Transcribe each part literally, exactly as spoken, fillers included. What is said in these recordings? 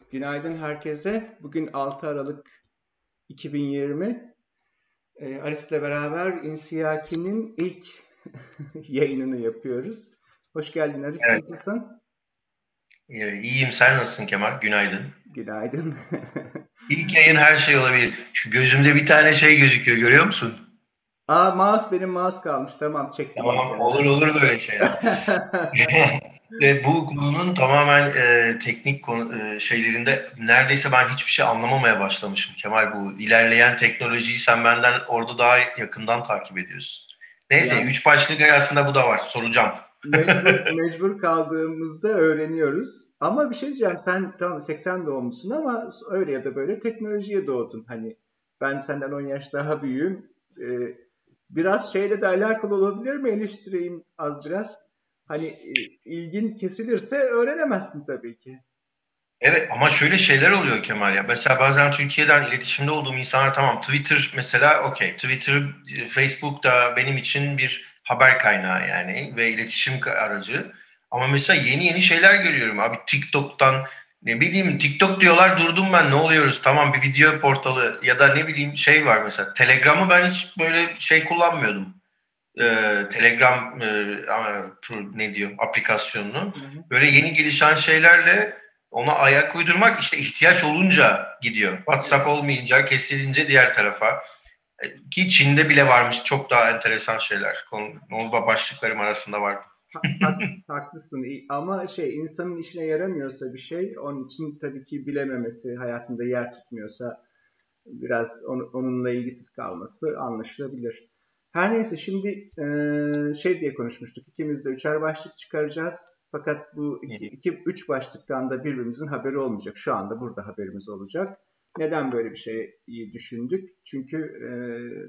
Günaydın herkese. Bugün altı Aralık iki bin yirmi. Ee, Aris'le beraber İnsiyaki'nin ilk yayınını yapıyoruz. Hoş geldin Aris, Evet, nasılsın? e, iyiyim. Sen nasılsın Kemal? Günaydın. Günaydın. İlk yayın her şey olabilir. Şu gözümde bir tane şey gözüküyor, görüyor musun? Aa, mouse benim mouse kalmış. Tamam, çektim onu Tamam, olur kenara. olur böyle şeyler. Ve bu konunun tamamen e, teknik konu, e, şeylerinde neredeyse ben hiçbir şey anlamamaya başlamışım Kemal. Bu ilerleyen teknolojiyi sen benden orada daha yakından takip ediyorsun. Neyse, Ya üç başlık arasında bu da var. Soracağım. mecbur mecbur kaldığımızda öğreniyoruz. Ama bir şey diyeceğim. Sen tamam seksen doğumlusun ama öyle ya da böyle teknolojiye doğdun. Hani ben senden on yaş daha büyüğüm. Ee, Biraz şeyle de alakalı olabilir mi? Eleştireyim az biraz. Hani e, ilgin kesilirse öğrenemezsin tabii ki. Evet ama şöyle şeyler oluyor Kemal ya. Mesela bazen Türkiye'den iletişimde olduğum insanlar tamam Twitter mesela okey. Twitter, e, Facebook da benim için bir haber kaynağı yani ve iletişim aracı. Ama mesela yeni yeni şeyler görüyorum abi TikTok'tan ne bileyim TikTok diyorlar durdum ben ne oluyoruz tamam bir video portalı ya da ne bileyim şey var mesela Telegram'ı ben hiç böyle şey kullanmıyordum. Ee, Telegram e, ama tur ne diyor aplikasyonunu Hı hı. böyle yeni gelişen şeylerle ona ayak uydurmak işte ihtiyaç olunca gidiyor. WhatsApp Evet. olmayınca kesilince diğer tarafa. E, Ki Çin'de bile varmış çok daha enteresan şeyler. Konu, konu başlıklarım arasında var. Ha- hak- haklısın. İ- Ama şey insanın işine yaramıyorsa bir şey, onun için tabii ki bilememesi, hayatında yer tutmuyorsa biraz onu- onunla ilgisiz kalması anlaşılabilir. Her neyse şimdi eee, şey diye konuşmuştuk. İkimiz de üçer başlık çıkaracağız. Fakat bu iki, iki, üç başlıktan da birbirimizin haberi olmayacak. Şu anda burada haberimiz olacak. Neden böyle bir şeyi düşündük? Çünkü eee,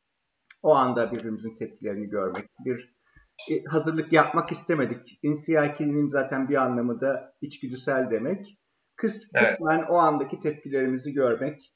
o anda birbirimizin tepkilerini görmek, bir e, hazırlık yapmak istemedik. İnsiyaki'nin zaten bir anlamı da içgüdüsel demek. Kıs, Evet. kısmen o andaki tepkilerimizi görmek,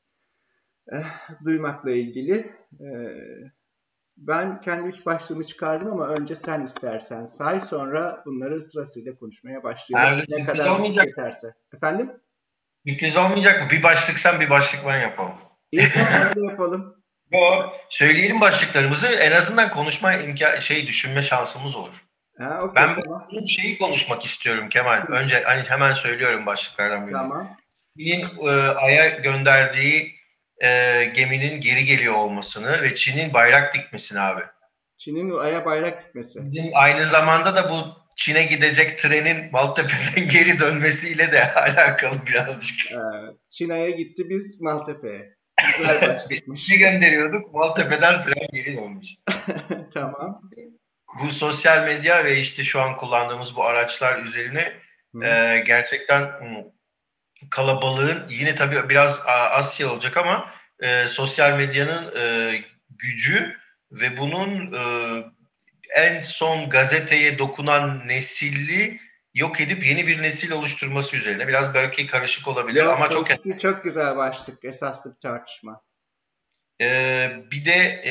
eh, duymakla ilgili. Ee, Ben kendi üç başlığımı çıkardım ama önce sen istersen say, sonra bunları sırasıyla konuşmaya Ha, başlayalım. öyle Ne sürpriz kadar vakit olmayacak mı? yeterse. Efendim? Sürpriz olmayacak mı? Bir başlık sen bir başlık ben yapalım. İyi, tamam, öyle yapalım. Yo, söyleyelim başlıklarımızı en azından konuşma imkan şey düşünme şansımız olur. Ha, okey, Ben tamam. bu şeyi konuşmak istiyorum Kemal. Hı, Önce hani hemen söylüyorum başlıklardan birini. tamam. Çin'in e, Ay'a gönderdiği e, geminin geri geliyor olmasını ve Çin'in bayrak dikmesini abi. Çin'in Ay'a bayrak dikmesi. Bizim aynı zamanda da bu Çin'e gidecek trenin Maltepe'den geri dönmesiyle de alakalı birazcık. Ee, Çin Ay'a gitti, biz Maltepe'ye. Güzel Biz Çin'e başlıkmış. gönderiyorduk, Maltepe'den tren geri dönmüş. Tamam. Bu sosyal medya ve işte şu an kullandığımız bu araçlar üzerine Hı. e, gerçekten hmm, kalabalığın yine tabii biraz Asya olacak ama e, sosyal medyanın e, gücü ve bunun e, en son gazeteye dokunan nesili yok edip yeni bir nesil oluşturması üzerine. Biraz belki karışık olabilir Yok, ama çok çok, çok güzel başlık. Esaslı bir tartışma. e, bir de e,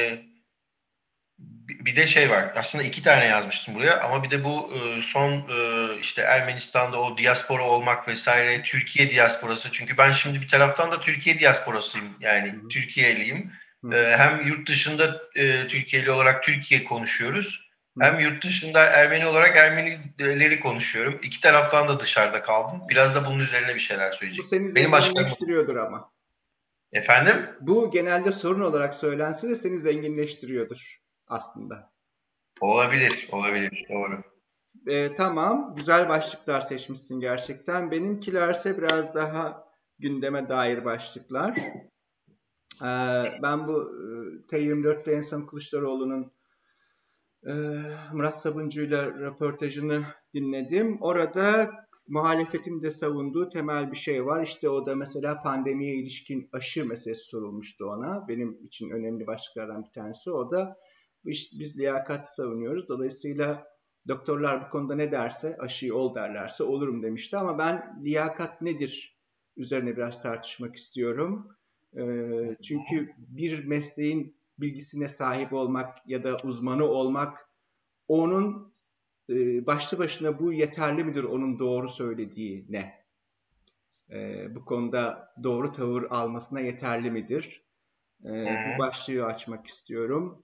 bir de şey var. Aslında iki tane yazmıştım buraya ama bir de bu e, son e, işte Ermenistan'da o diaspora olmak vesaire Türkiye diasporası. Çünkü ben şimdi bir taraftan da Türkiye diasporasıyım. Hı Yani hı. Türkiye'liyim. Hı E, hı. hem yurt dışında e, Türkiye'li olarak Türkiye konuşuyoruz. Hı. Hem yurt dışında Ermeni olarak Ermenileri konuşuyorum. İki taraftan da dışarıda kaldım. Biraz da bunun üzerine bir şeyler Bu söyleyecek. seni Benim başkanım zenginleştiriyordur ama. efendim Bu genelde sorun olarak söylense de seni zenginleştiriyordur aslında. olabilir, olabilir. Doğru. Ee, tamam, güzel başlıklar seçmişsin gerçekten. Benimkilerse biraz daha gündeme dair başlıklar. Ee, ben bu e, T yirmi dörtte en son Kılıçdaroğlu'nun e, Murat Sabuncu'yla röportajını dinledim. Orada muhalefetin de savunduğu temel bir şey var. İşte o da mesela pandemiye ilişkin aşı meselesi sorulmuştu ona. Benim için önemli başlıklardan bir tanesi o da. Biz, biz liyakati savunuyoruz. Dolayısıyla doktorlar bu konuda ne derse, aşıyı ol derlerse olurum demişti. Ama ben liyakat nedir üzerine biraz tartışmak istiyorum. E, Çünkü bir mesleğin bilgisine sahip olmak ya da uzmanı olmak onun e, başlı başına bu yeterli midir onun doğru söylediği ne? e, bu konuda doğru tavır almasına yeterli midir? E, bu başlığı açmak istiyorum.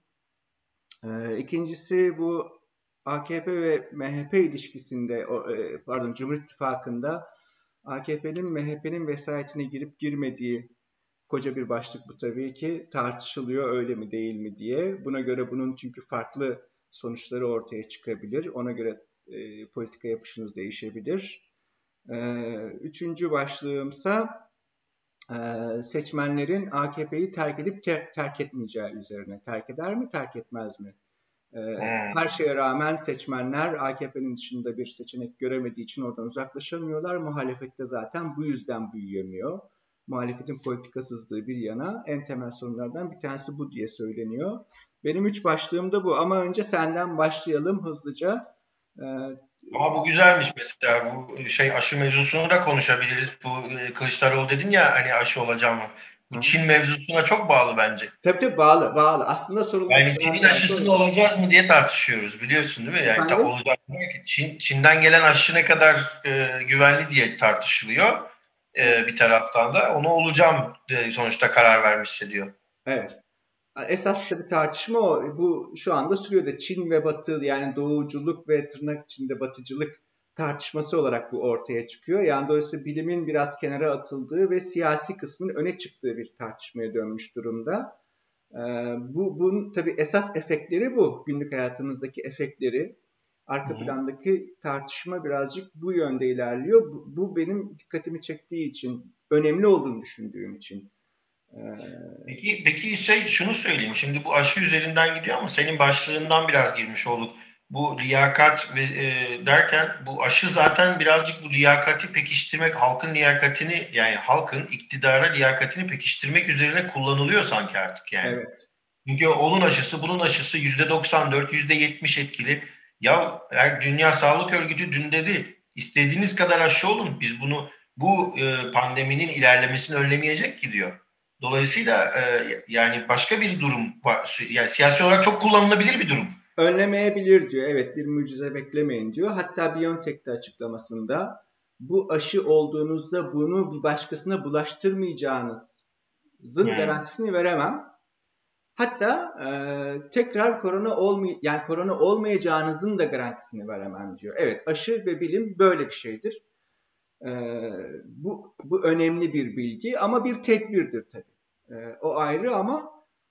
E, ikincisi bu A K P ve M H P ilişkisinde, e, pardon Cumhur İttifakı'nda A K P'nin M H P'nin vesayetine girip girmediği koca bir başlık bu tabii ki, tartışılıyor öyle mi değil mi diye. Buna göre bunun çünkü farklı sonuçları ortaya çıkabilir. Ona göre e, politika yapışınız değişebilir. E, üçüncü başlığımsa e, seçmenlerin A K P'yi terk edip ter- terk etmeyeceği üzerine. Terk eder mi, terk etmez mi? E, her şeye rağmen seçmenler A K P'nin dışında bir seçenek göremediği için oradan uzaklaşamıyorlar. Muhalefet de zaten bu yüzden büyüyemiyor. Muhalefetin politikasızlığı bir yana, en temel sorunlardan bir tanesi bu diye söyleniyor. Benim üç başlığım da bu ama önce senden başlayalım hızlıca. Ee, Ama bu güzelmiş mesela, bu şey aşı mevzusunu da konuşabiliriz. Bu Kılıçdaroğlu dedin ya hani aşı olacağım mı? Bu Çin mevzusuna çok bağlı bence. Tabii tabii bağlı, bağlı. Aslında sorulmak Yani Çin'in aşısını olacağız mı diye tartışıyoruz, biliyorsun değil mi? Yani ta olacak mı? Çin, Çin'den gelen aşı ne kadar e, güvenli diye tartışılıyor. E, bir taraftan da onu olacağım diye sonuçta karar vermişse diyor. Evet. Esas tabii tartışma o. Bu şu anda sürüyor da Çin ve Batı, yani doğuculuk ve tırnak içinde batıcılık tartışması olarak bu ortaya çıkıyor. Yani dolayısıyla bilimin biraz kenara atıldığı ve siyasi kısmın öne çıktığı bir tartışmaya dönmüş durumda. Ee, bu bunun tabii esas efektleri bu. Günlük hayatımızdaki efektleri. Arka Hı-hı. plandaki tartışma birazcık bu yönde ilerliyor. Bu, bu benim dikkatimi çektiği için, önemli olduğunu düşündüğüm için. Peki, peki şey şunu söyleyeyim. Şimdi bu aşı üzerinden gidiyor ama senin başlığından biraz girmiş olduk. Bu liyakat ve e, derken bu aşı zaten birazcık bu liyakati pekiştirmek, halkın liyakatini, yani halkın iktidara liyakatini pekiştirmek üzerine kullanılıyor sanki artık yani. Evet. Çünkü onun aşısı, bunun aşısı yüzde doksan dört, yüzde yetmiş etkili. Ya Dünya Sağlık Örgütü dün dedi, istediğiniz kadar aşı olun. Biz bunu, bu e, pandeminin ilerlemesini önlemeyecek ki diyor. Dolayısıyla e, yani başka bir durum var. Yani siyasi olarak çok kullanılabilir bir durum. Önlemeyebilir diyor. Evet, bir mucize beklemeyin diyor. Hatta BioNTech'te açıklamasında bu aşı olduğunuzda bunu bir başkasına bulaştırmayacağınızın hmm. garantisini veremem. Hatta e, tekrar korona olmay yani korona olmayacağınızın da garantisini veremem diyor. Evet, aşı ve bilim böyle bir şeydir. E, bu bu önemli bir bilgi ama bir tedbirdir tabii. E, o ayrı ama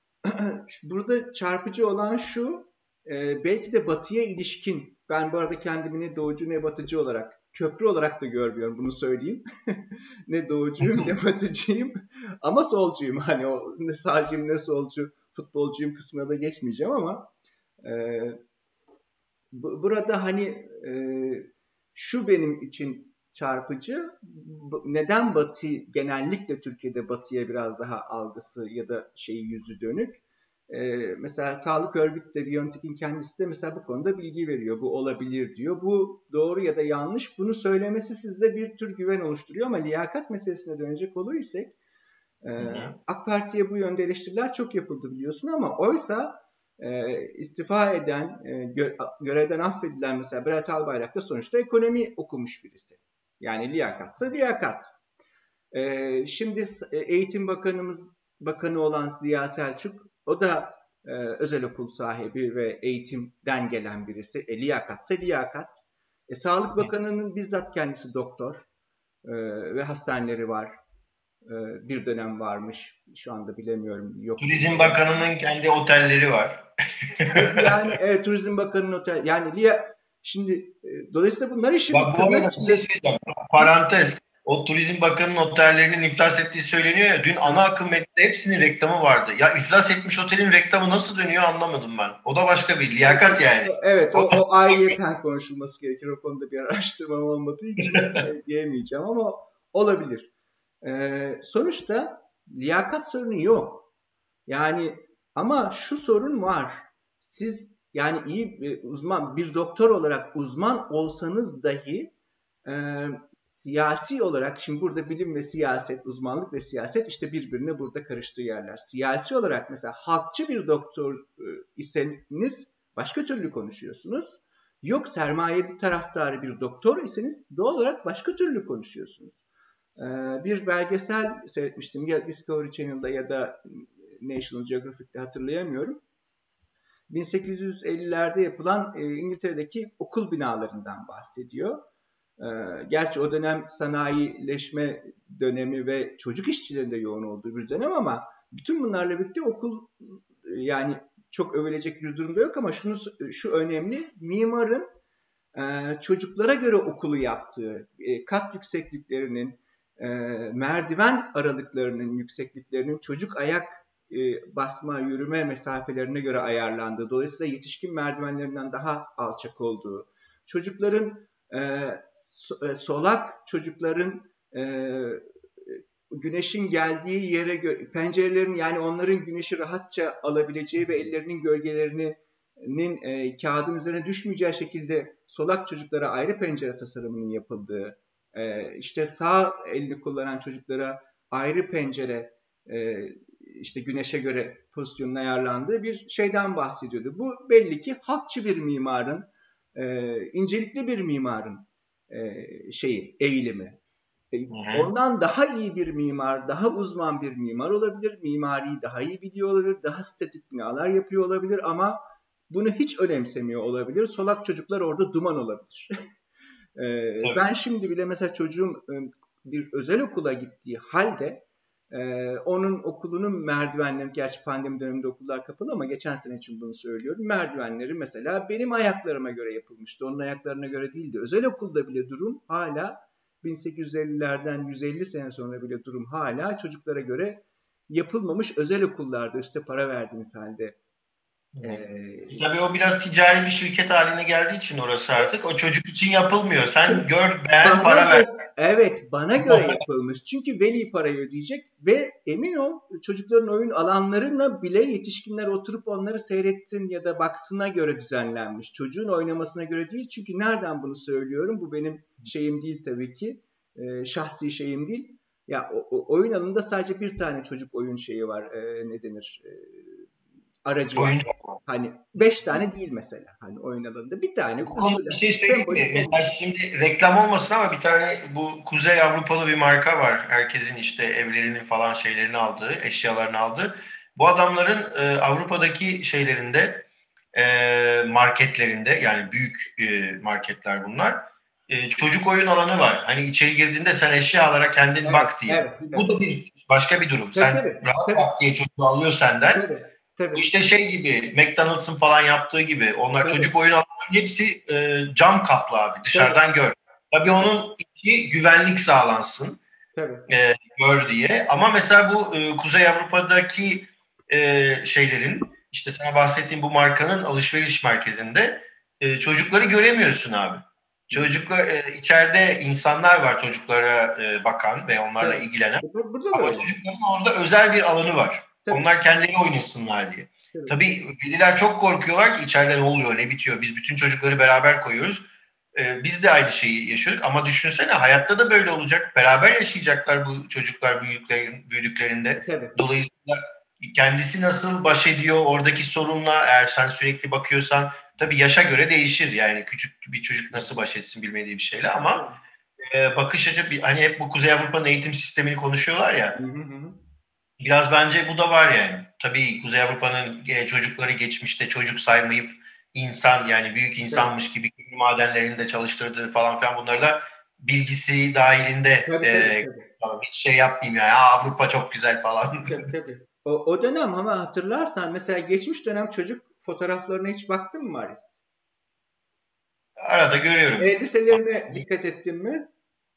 burada çarpıcı olan şu, e, belki de batıya ilişkin, ben bu arada kendimi ne doğucu ne batıcı olarak, köprü olarak da görmüyorum, bunu söyleyeyim. Ne doğucuyum ne batıcıyım ama solcuyum. Hani o ne sağcıyım ne solcu, futbolcuyum kısmına da geçmeyeceğim ama e, bu, burada hani e, şu benim için çarpıcı, neden Batı, genellikle Türkiye'de Batı'ya biraz daha algısı ya da şeyi yüzü dönük. Ee, mesela Sağlık Örgütü de BioNTech'in kendisi de mesela bu konuda bilgi veriyor. Bu olabilir diyor. Bu doğru ya da yanlış. Bunu söylemesi sizde bir tür güven oluşturuyor ama liyakat meselesine dönecek olursak e, AK Parti'ye bu yönde eleştiriler çok yapıldı biliyorsun ama oysa e, istifa eden, e, gö görevden affedilen mesela Berat Albayrak da sonuçta ekonomi okumuş birisi. Yani liyakatsa liyakat. E, şimdi Eğitim Bakanımız Bakanı olan Ziya Selçuk, o da e, özel okul sahibi ve eğitimden gelen birisi. E, liyakatsa liyakat. E, Sağlık Bakanı'nın bizzat kendisi doktor e, ve hastaneleri var. E, bir dönem varmış. Şu anda bilemiyorum. Yok. Turizm Bakanı'nın kendi otelleri var. e, yani evet, Turizm Bakanı'nın otel. Yani liya, şimdi e, dolayısıyla bunlar işin Bak, bu arada içinde... şey parantez. O Turizm Bakanı'nın otellerinin iflas ettiği söyleniyor ya. Dün ana akım medyada hepsinin reklamı vardı. Ya iflas etmiş otelin reklamı nasıl dönüyor anlamadım ben. O da başka bir liyakat yani. Evet, o, o ayrıyeten konuşulması gerekir. O konuda bir araştırmam olmadığı için şey diyemeyeceğim ama olabilir. Ee, sonuçta liyakat sorunu yok. Yani ama şu sorun var. Siz yani iyi bir uzman, bir doktor olarak uzman olsanız dahi e, siyasi olarak, şimdi burada bilim ve siyaset, uzmanlık ve siyaset işte birbirine burada karıştığı yerler. Siyasi olarak mesela halkçı bir doktor e, iseniz başka türlü konuşuyorsunuz. Yok sermaye taraftarı bir doktor iseniz doğal olarak başka türlü konuşuyorsunuz. Bir belgesel seyretmiştim ya Discovery Channel'da ya da National Geographic'te, hatırlayamıyorum. bin sekiz yüz ellilerde yapılan İngiltere'deki okul binalarından bahsediyor. Gerçi o dönem sanayileşme dönemi ve çocuk işçilerin de yoğun olduğu bir dönem ama bütün bunlarla birlikte okul, yani çok övülecek bir durumda yok ama şunu şu önemli: mimarın çocuklara göre okulu yaptığı, kat yüksekliklerinin, merdiven aralıklarının yüksekliklerinin çocuk ayak basma, yürüme mesafelerine göre ayarlandığı, dolayısıyla yetişkin merdivenlerinden daha alçak olduğu, çocukların solak çocukların güneşin geldiği yere göre, pencerelerin, yani onların güneşi rahatça alabileceği ve ellerinin gölgelerinin e, kağıdın üzerine düşmeyeceği şekilde solak çocuklara ayrı pencere tasarımının yapıldığı, e, işte sağ elini kullanan çocuklara ayrı pencere, e, işte güneşe göre pozisyonun ayarlandığı bir şeyden bahsediyordu. Bu belli ki halkçı bir mimarın, e, incelikli bir mimarın e, şeyi, eğilimi. Ondan daha iyi bir mimar, daha uzman bir mimar olabilir, mimariyi daha iyi biliyor olabilir, daha statik binalar yapıyor olabilir ama bunu hiç önemsemiyor olabilir. Solak çocuklar orada duman olabilir. Evet. Ben şimdi bile mesela çocuğum bir özel okula gittiği halde onun okulunun merdivenleri, gerçi pandemi döneminde okullar kapalı ama geçen sene için bunu söylüyorum, merdivenleri mesela benim ayaklarıma göre yapılmıştı, onun ayaklarına göre değildi. Özel okulda bile durum hala bin sekiz yüz ellilerden yüz elli sene sonra bile durum hala çocuklara göre yapılmamış, özel okullarda üstte para verdiğiniz halde. Ee, Tabii o biraz ticari bir şirket haline geldiği için orası artık o çocuk için yapılmıyor. Sen çünkü gör, beğen, para ver. Evet, bana göre yapılmış. Çünkü veli parayı ödeyecek ve emin ol çocukların oyun alanlarına bile yetişkinler oturup onları seyretsin ya da baksına göre düzenlenmiş. Çocuğun oynamasına göre değil. Çünkü nereden bunu söylüyorum? Bu benim şeyim değil tabii ki. Ee, şahsi şeyim değil. Ya o, o, oyun alanında sadece bir tane çocuk oyun şeyi var. Ee, ne denir? Ee, aracı var. Hani beş tane değil mesela. Hani oyun alanında bir tane. Bir şey söyleyeyim mi? Mesela şimdi reklam olmasın ama bir tane bu Kuzey Avrupalı bir marka var. Herkesin işte evlerinin falan şeylerini aldığı, eşyalarını aldığı. Bu adamların e, Avrupa'daki şeylerinde, e, marketlerinde, yani büyük e, marketler bunlar. E, çocuk oyun alanı var. Hani içeri girdiğinde sen eşya alarak kendin evet, bak diye. Evet, bu da bir başka bir durum. Tabii, sen tabii, rahat tabii. bak diye çocuğu alıyor senden. Tabii. Tabii. İşte şey gibi, McDonald's'ın falan yaptığı gibi. Onlar tabii. Çocuk oyun alanlarının hepsi e, cam kaplı abi. Dışarıdan tabii. gör. Tabii onun iki güvenlik sağlansın. Tabii. E, gör diye. Ama mesela bu e, Kuzey Avrupa'daki e, şeylerin, işte sana bahsettiğim bu markanın alışveriş merkezinde e, çocukları göremiyorsun abi. Çocuklar e, içeride insanlar var çocuklara e, bakan ve onlarla tabii. ilgilenen. Burada ama çocukların orada özel bir alanı var. Tabii. Onlar kendileri oynasınlar diye. Tabii. Tabii veliler çok korkuyorlar ki içeride ne oluyor, ne bitiyor. Biz bütün çocukları beraber koyuyoruz. Ee, biz de aynı şeyi yaşıyorduk ama düşünsene hayatta da böyle olacak. Beraber yaşayacaklar bu çocuklar büyükler, büyüdüklerinde. Tabii. Dolayısıyla kendisi nasıl baş ediyor oradaki sorunla, eğer sen sürekli bakıyorsan, tabii yaşa göre değişir. Yani küçük bir çocuk nasıl baş etsin bilmediği bir şeyle ama e, bakış açı, hani hep bu Kuzey Avrupa'nın eğitim sistemini konuşuyorlar ya. Hı hı. Biraz bence bu da var yani. Tabii Kuzey Avrupa'nın e, çocukları geçmişte çocuk saymayıp insan, yani büyük insanmış gibi kömür madenlerinde çalıştırdığı falan filan, bunları da bilgisi dahilinde tabii, e, tabii, tabii. hiç şey yapmayayım yani Avrupa çok güzel falan. Tabii tabii. O, o dönem ama hatırlarsan mesela geçmiş dönem çocuk fotoğraflarına hiç baktın mı Maris? Arada görüyorum. Elbiselerine dikkat ettin mi?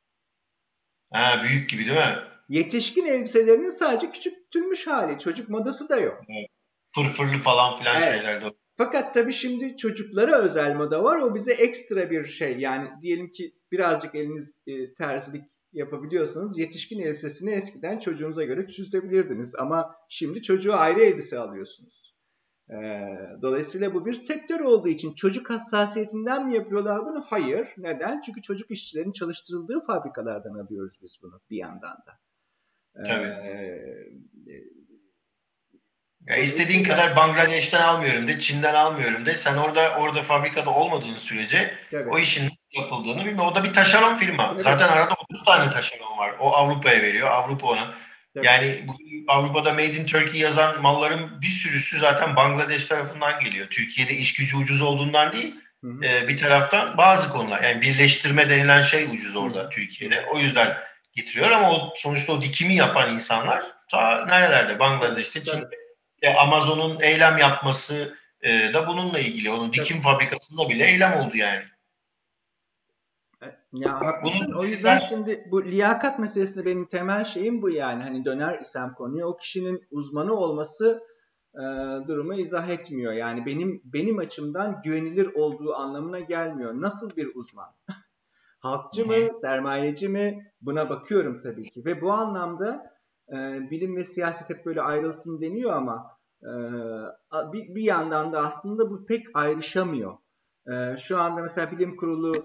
Ha, büyük gibi değil mi? Yetişkin elbiselerinin sadece küçültülmüş hali. Çocuk modası da yok. Evet. Fırfırlı falan filan evet. şeyler de. Fakat tabii şimdi çocuklara özel moda var. O bize ekstra bir şey. Yani diyelim ki birazcık eliniz e, terzilik yapabiliyorsanız yetişkin elbisesini eskiden çocuğunuza göre küçültebilirdiniz. Ama şimdi çocuğa ayrı elbise alıyorsunuz. Ee, dolayısıyla bu bir sektör olduğu için çocuk hassasiyetinden mi yapıyorlar bunu? Hayır. Neden? Çünkü çocuk işçilerin çalıştırıldığı fabrikalardan alıyoruz biz bunu bir yandan da. Tabii. Ee, ya istediğin kadar Bangladeş'ten almıyorum de, Çin'den almıyorum de. Sen orada orada fabrikada olmadığın sürece evet. o işin yapıldığını bilmiyorum. O da bir taşeron firma. Evet. Zaten arada otuz tane taşeron var. O Avrupa'ya veriyor, Avrupa ona. Evet. Yani bugün Avrupa'da Made in Turkey yazan malların bir sürüsü zaten Bangladeş tarafından geliyor. Türkiye'de iş gücü ucuz olduğundan değil, Hı hı. e, bir taraftan bazı konular. Yani birleştirme denilen şey ucuz orada, Hı. Türkiye'de. O yüzden getiriyor ama o, sonuçta o dikimi yapan insanlar ta nerelerde? Bangladeş'te, Çin'de. Tabii. E, Amazon'un eylem yapması e, da bununla ilgili. Onun dikim Tabii. fabrikasında bile eylem oldu yani. Ya haklısın. Bunun O yüzden şimdi bu liyakat meselesinde benim temel şeyim bu yani. Hani döner isem konuya o kişinin uzmanı olması e, durumu izah etmiyor. Yani benim benim açımdan güvenilir olduğu anlamına gelmiyor. Nasıl bir uzman? Halkçı mı, sermayeci mi? Buna bakıyorum tabii ki. Ve bu anlamda e, bilim ve siyaset hep böyle ayrılsın deniyor ama e, bir, bir yandan da aslında bu pek ayrışamıyor. E, şu anda mesela bilim kurulu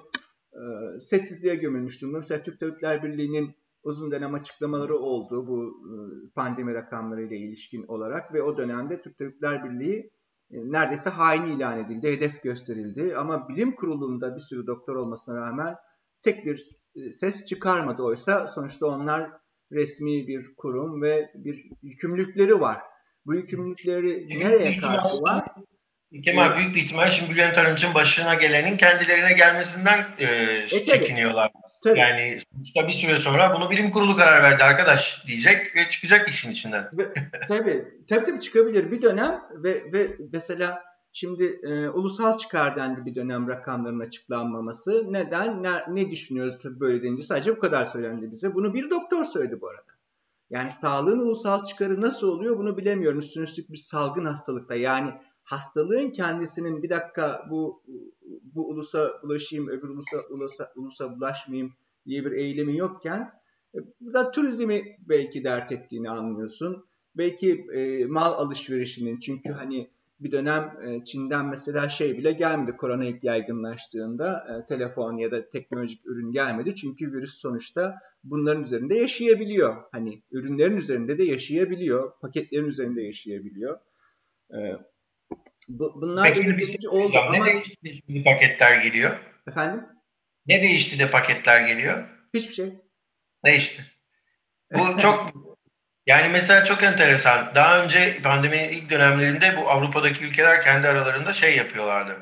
e, sessizliğe gömülmüş durumda. Mesela Türk Tabipler Birliği'nin uzun dönem açıklamaları oldu bu e, pandemi rakamlarıyla ilişkin olarak ve o dönemde Türk Tabipler Birliği e, neredeyse hain ilan edildi, hedef gösterildi. Ama bilim kurulunda bir sürü doktor olmasına rağmen tek bir ses çıkarmadı. Oysa sonuçta onlar resmi bir kurum ve bir yükümlülükleri var. Bu yükümlülükleri nereye karşı var? Kemal, büyük bir ihtimal şimdi Bülent Arınç'ın başına gelenin kendilerine gelmesinden e, E tabii, çekiniyorlar. tabii. Yani sonuçta bir süre sonra bunu bilim kurulu karar verdi arkadaş diyecek ve çıkacak işin içinden. Ve, tabii, tabii tabii çıkabilir bir dönem ve ve mesela şimdi e, ulusal çıkar dendi bir dönem rakamların açıklanmaması. Neden? Ne, ne düşünüyoruz tabii böyle deyince sadece bu kadar söylendi bize. Bunu bir doktor söyledi bu arada. Yani sağlığın ulusal çıkarı nasıl oluyor bunu bilemiyorum. Üstüne üstlük bir salgın hastalıkta. Yani hastalığın kendisinin bir dakika bu bu ulusa bulaşayım, öbür ulusa ulusa, ulusa bulaşmayayım diye bir eylemi yokken burada turizmi belki dert ettiğini anlıyorsun. Belki e, mal alışverişinin çünkü hani bir dönem e, Çin'den mesela şey bile gelmedi korona ilk yaygınlaştığında e, telefon ya da teknolojik ürün gelmedi. Çünkü virüs sonuçta bunların üzerinde yaşayabiliyor. Hani ürünlerin üzerinde de yaşayabiliyor. Paketlerin üzerinde yaşayabiliyor. Ee, bu, bunlar Peki bir şey belirleyici oldu söyleyeceğim. Ne ama değişti de şimdi paketler geliyor? efendim Ne değişti de paketler geliyor? hiçbir şey. Değişti. Bu çok yani mesela çok enteresan. Daha önce pandeminin ilk dönemlerinde bu Avrupa'daki ülkeler kendi aralarında şey yapıyorlardı.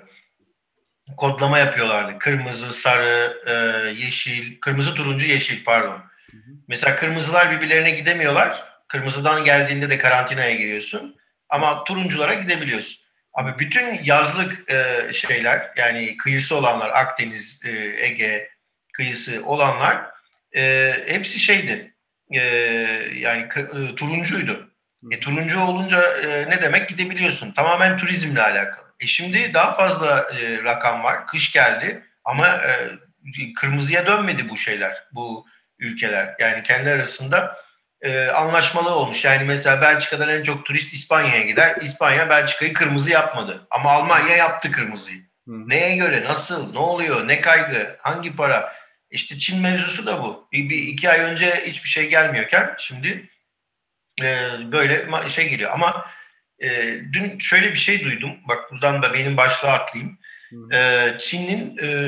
Kodlama yapıyorlardı. Kırmızı, sarı, e, yeşil, kırmızı, turuncu, yeşil pardon. Hı hı. Mesela kırmızılar birbirlerine gidemiyorlar. Kırmızıdan geldiğinde de karantinaya giriyorsun. Ama turunculara gidebiliyorsun. Hı Abi bütün yazlık e, şeyler yani kıyısı olanlar Akdeniz, e, Ege kıyısı olanlar e, hepsi şeydi. E, yani e, turuncuydu. hı. E, turuncu olunca e, ne demek gidebiliyorsun. Tamamen turizmle alakalı. E, şimdi daha fazla e, rakam var. Kış geldi ama e, kırmızıya dönmedi bu şeyler. Bu ülkeler. Yani kendi arasında e, anlaşmalı olmuş. Yani mesela Belçika'dan en çok turist İspanya'ya gider. İspanya Belçika'yı kırmızı yapmadı. Ama Almanya yaptı kırmızıyı. Hı hı. Neye göre, nasıl, ne oluyor, ne kaygı, hangi para? İşte Çin mevzusu da bu. Bir, bir iki ay önce hiçbir şey gelmiyorken şimdi e, böyle şey geliyor. Ama e, dün şöyle bir şey duydum. Bak buradan da benim başlığa atlayayım. Hı hı. E, Çin'in e,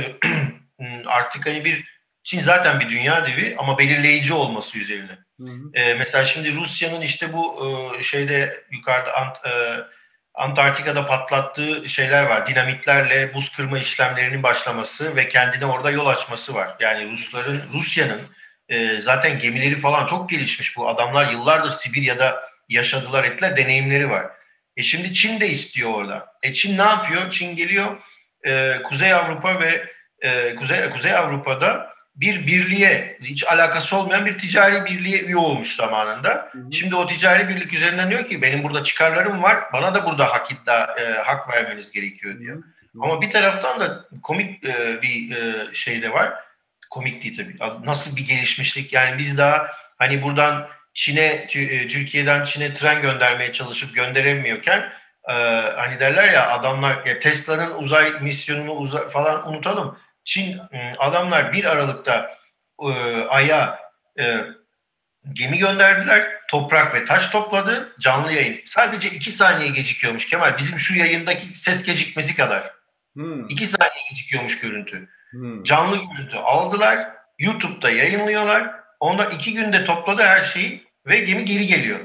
artık hani bir Çin zaten bir dünya devi ama belirleyici olması üzerine. Hı hı. Ee, mesela şimdi Rusya'nın işte bu e, şeyde yukarıda Ant, e, Antarktika'da patlattığı şeyler var. Dinamitlerle buz kırma işlemlerinin başlaması ve kendine orada yol açması var. Yani Rusların, Rusya'nın e, zaten gemileri falan çok gelişmiş bu. Adamlar yıllardır Sibirya'da yaşadılar ettiler, deneyimleri var. E şimdi Çin de istiyor orada. E Çin ne yapıyor? Çin geliyor e, Kuzey Avrupa ve e, Kuzey, Kuzey Avrupa'da bir birliğe, hiç alakası olmayan bir ticari birliğe üye olmuş zamanında. Hı hı. Şimdi o ticari birlik üzerinden diyor ki benim burada çıkarlarım var, bana da burada hak, iddia, e, hak vermeniz gerekiyor diyor. Hı hı. Ama bir taraftan da komik e, bir e, şey de var. Komik değil tabii. Nasıl bir gelişmişlik. Yani biz daha hani buradan Çin'e, Türkiye'den Çin'e tren göndermeye çalışıp gönderemiyorken e, hani derler ya adamlar ya Tesla'nın uzay misyonunu uzay, falan unutalım. Çin adamlar bir Aralık'ta e, Ay'a e, gemi gönderdiler. Toprak ve taş topladı. Canlı yayın. Sadece iki saniye gecikiyormuş Kemal. Bizim şu yayındaki ses gecikmesi kadar. Hı. İki saniye gecikiyormuş görüntü. Hmm. Canlı görüntü aldılar. YouTube'da yayınlıyorlar. Ondan iki günde topladı her şeyi ve gemi geri geliyor.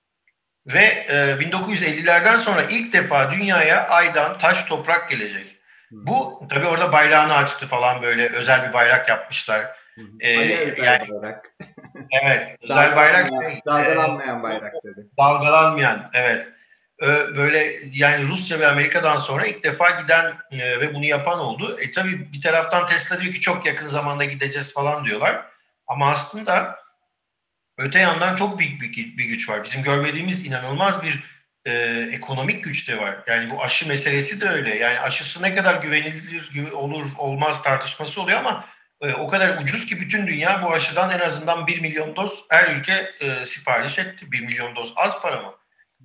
Ve e, bin dokuz yüz ellilerden sonra ilk defa dünyaya aydan taş toprak gelecek. Hmm. Bu tabii orada bayrağını açtı falan, böyle özel bir bayrak yapmışlar. Hmm. Ee, özel yani, bayrak. Evet. Özel bayrak. Dalgalanmayan e, bayrak tabii. Dalgalanmayan, evet. Böyle yani Rusya ve Amerika'dan sonra ilk defa giden e, ve bunu yapan oldu. E tabii bir taraftan Tesla diyor ki çok yakın zamanda gideceğiz falan diyorlar. Ama aslında öte yandan çok büyük bir, bir güç var. Bizim görmediğimiz inanılmaz bir e, ekonomik güç de var. Yani bu aşı meselesi de öyle. Yani aşısı ne kadar güvenilir olur olmaz tartışması oluyor ama e, o kadar ucuz ki bütün dünya bu aşıdan en azından bir milyon doz her ülke e, sipariş etti. bir milyon doz az para mı?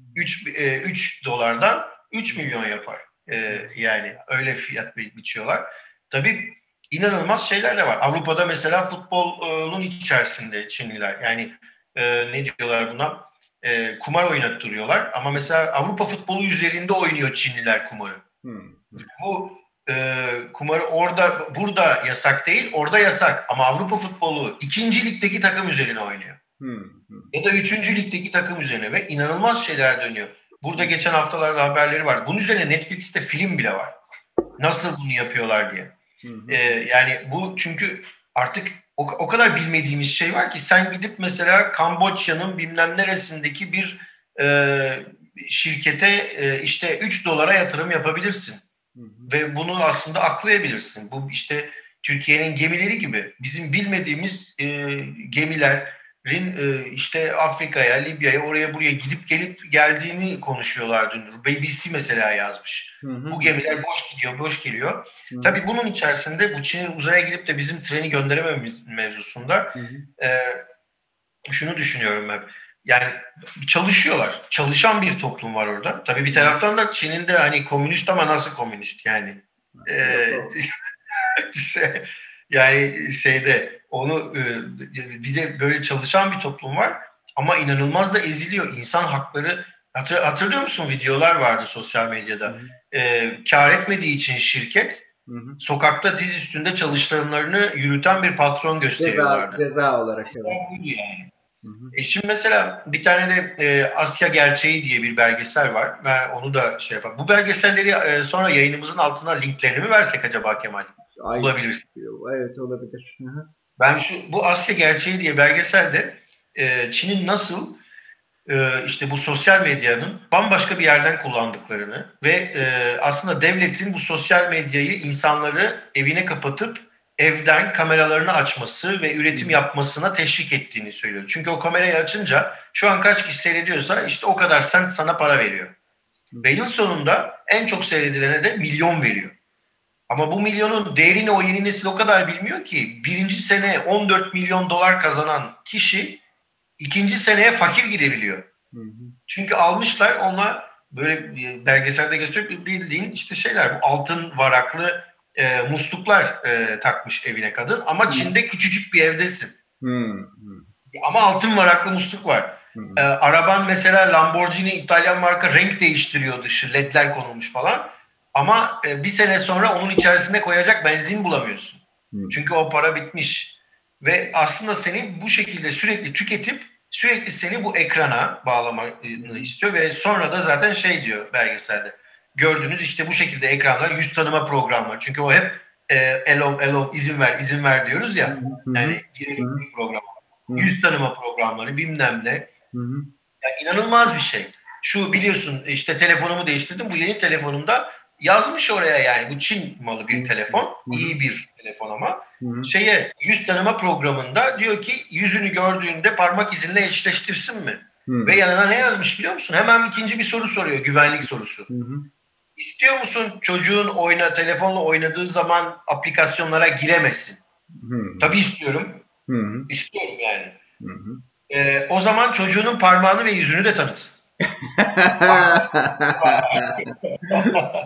üç dolardan üç milyon yapar. E, yani öyle fiyat biçiyorlar. Tabii inanılmaz şeyler de var. Avrupa'da mesela futbolun içerisinde Çinliler. Yani e, ne diyorlar buna? E, kumar oynattırıyorlar. Ama mesela Avrupa futbolu üzerinde oynuyor Çinliler kumarı. Hmm. Bu e, kumarı orada, burada yasak değil, orada yasak. Ama Avrupa futbolu ikinci ligdeki takım üzerine oynuyor. Hmm. Ya da üçüncü ligdeki takım üzerine ve inanılmaz şeyler dönüyor. Burada geçen haftalarda haberleri var. Bunun üzerine Netflix'te film bile var. Nasıl bunu yapıyorlar diye. Hı hı. Ee, yani bu çünkü artık o, o kadar bilmediğimiz şey var ki sen gidip mesela Kamboçya'nın bilmem neresindeki bir e, şirkete e, işte üç dolara yatırım yapabilirsin. Hı hı. Ve bunu aslında aklayabilirsin. Bu işte Türkiye'nin gemileri gibi. Bizim bilmediğimiz e, gemiler işte Afrika'ya, Libya'ya, oraya buraya gidip gelip geldiğini konuşuyorlar dün. B B C mesela yazmış. Hı hı. Bu gemiler boş gidiyor, boş geliyor. Hı hı. Tabii bunun içerisinde bu Çin'in uzaya girip de bizim treni gönderememiz mevzusunda hı hı. E, şunu düşünüyorum ben. Yani çalışıyorlar. Çalışan bir toplum var orada. Tabii bir taraftan da Çin'in de hani komünist ama nasıl komünist yani? E, şey, yani şeyde onu bir de böyle çalışan bir toplum var ama inanılmaz da eziliyor. İnsan hakları, hatır, hatırlıyor musun, videolar vardı sosyal medyada. Hı hı. Ee, kar etmediği için şirket hı hı. sokakta diz üstünde çalışanlarını yürüten bir patron gösteriyorlardı. Ceza, ceza olarak. Ceza evet. Yani. Hı hı. E şimdi mesela bir tane de e, Asya Gerçeği diye bir belgesel var. Ben onu da şey yapayım. Bu belgeselleri e, sonra yayınımızın altına linklerini mi versek acaba Kemal? Ay, olabilir. Evet olabilir. Hı-hı. Ben şu bu Asya Gerçeği diye belgeselde e, Çin'in nasıl e, işte bu sosyal medyanın bambaşka bir yerden kullandıklarını ve e, aslında devletin bu sosyal medyayı insanları evine kapatıp evden kameralarını açması ve üretim yapmasına teşvik ettiğini söylüyor. Çünkü o kamerayı açınca şu an kaç kişi seyrediyorsa işte o kadar sent sana para veriyor. Ve yıl sonunda en çok seyredilene de milyon veriyor. Ama bu milyonun değerini o yeni nesil o kadar bilmiyor ki birinci sene on dört milyon dolar kazanan kişi ikinci seneye fakir gidebiliyor. Hı hı. Çünkü almışlar ona böyle belgeselde gösteriyor bildiğin işte şeyler, bu altın varaklı e, musluklar e, takmış evine kadın ama hı. Çin'de küçücük bir evdesin. Hı hı. Ama altın varaklı musluk var. Hı hı. E, araban mesela Lamborghini İtalyan marka renk değiştiriyor, dışı ledler konulmuş falan. Ama bir sene sonra onun içerisine koyacak benzin bulamıyorsun. Hmm. Çünkü o para bitmiş. Ve aslında seni bu şekilde sürekli tüketip sürekli seni bu ekrana bağlamanı istiyor. Ve sonra da zaten şey diyor belgeselde. Gördüğünüz işte bu şekilde ekranlar yüz tanıma programları. Çünkü o hep e, elo elo izin ver izin ver diyoruz ya. Hmm. Yani girelim program. Hmm. Yüz tanıma programları bilmem ne. Hmm. Yani inanılmaz bir şey. Şu biliyorsun işte telefonumu değiştirdim. Bu yeni telefonumda yazmış oraya yani bu Çin malı bir telefon. Hı-hı. İyi bir telefon ama. Hı-hı. Şeye yüz tanıma programında diyor ki yüzünü gördüğünde parmak izinle eşleştirsin mi? Hı-hı. Ve yanına ne yazmış biliyor musun? Hemen ikinci bir soru soruyor. Güvenlik sorusu. Hı-hı. İstiyor musun çocuğun oyna telefonla oynadığı zaman aplikasyonlara giremesin? Hı-hı. Tabii istiyorum. Hı-hı. İstiyorum yani. Hı-hı. Ee, o zaman çocuğunun parmağını ve yüzünü de tanıt.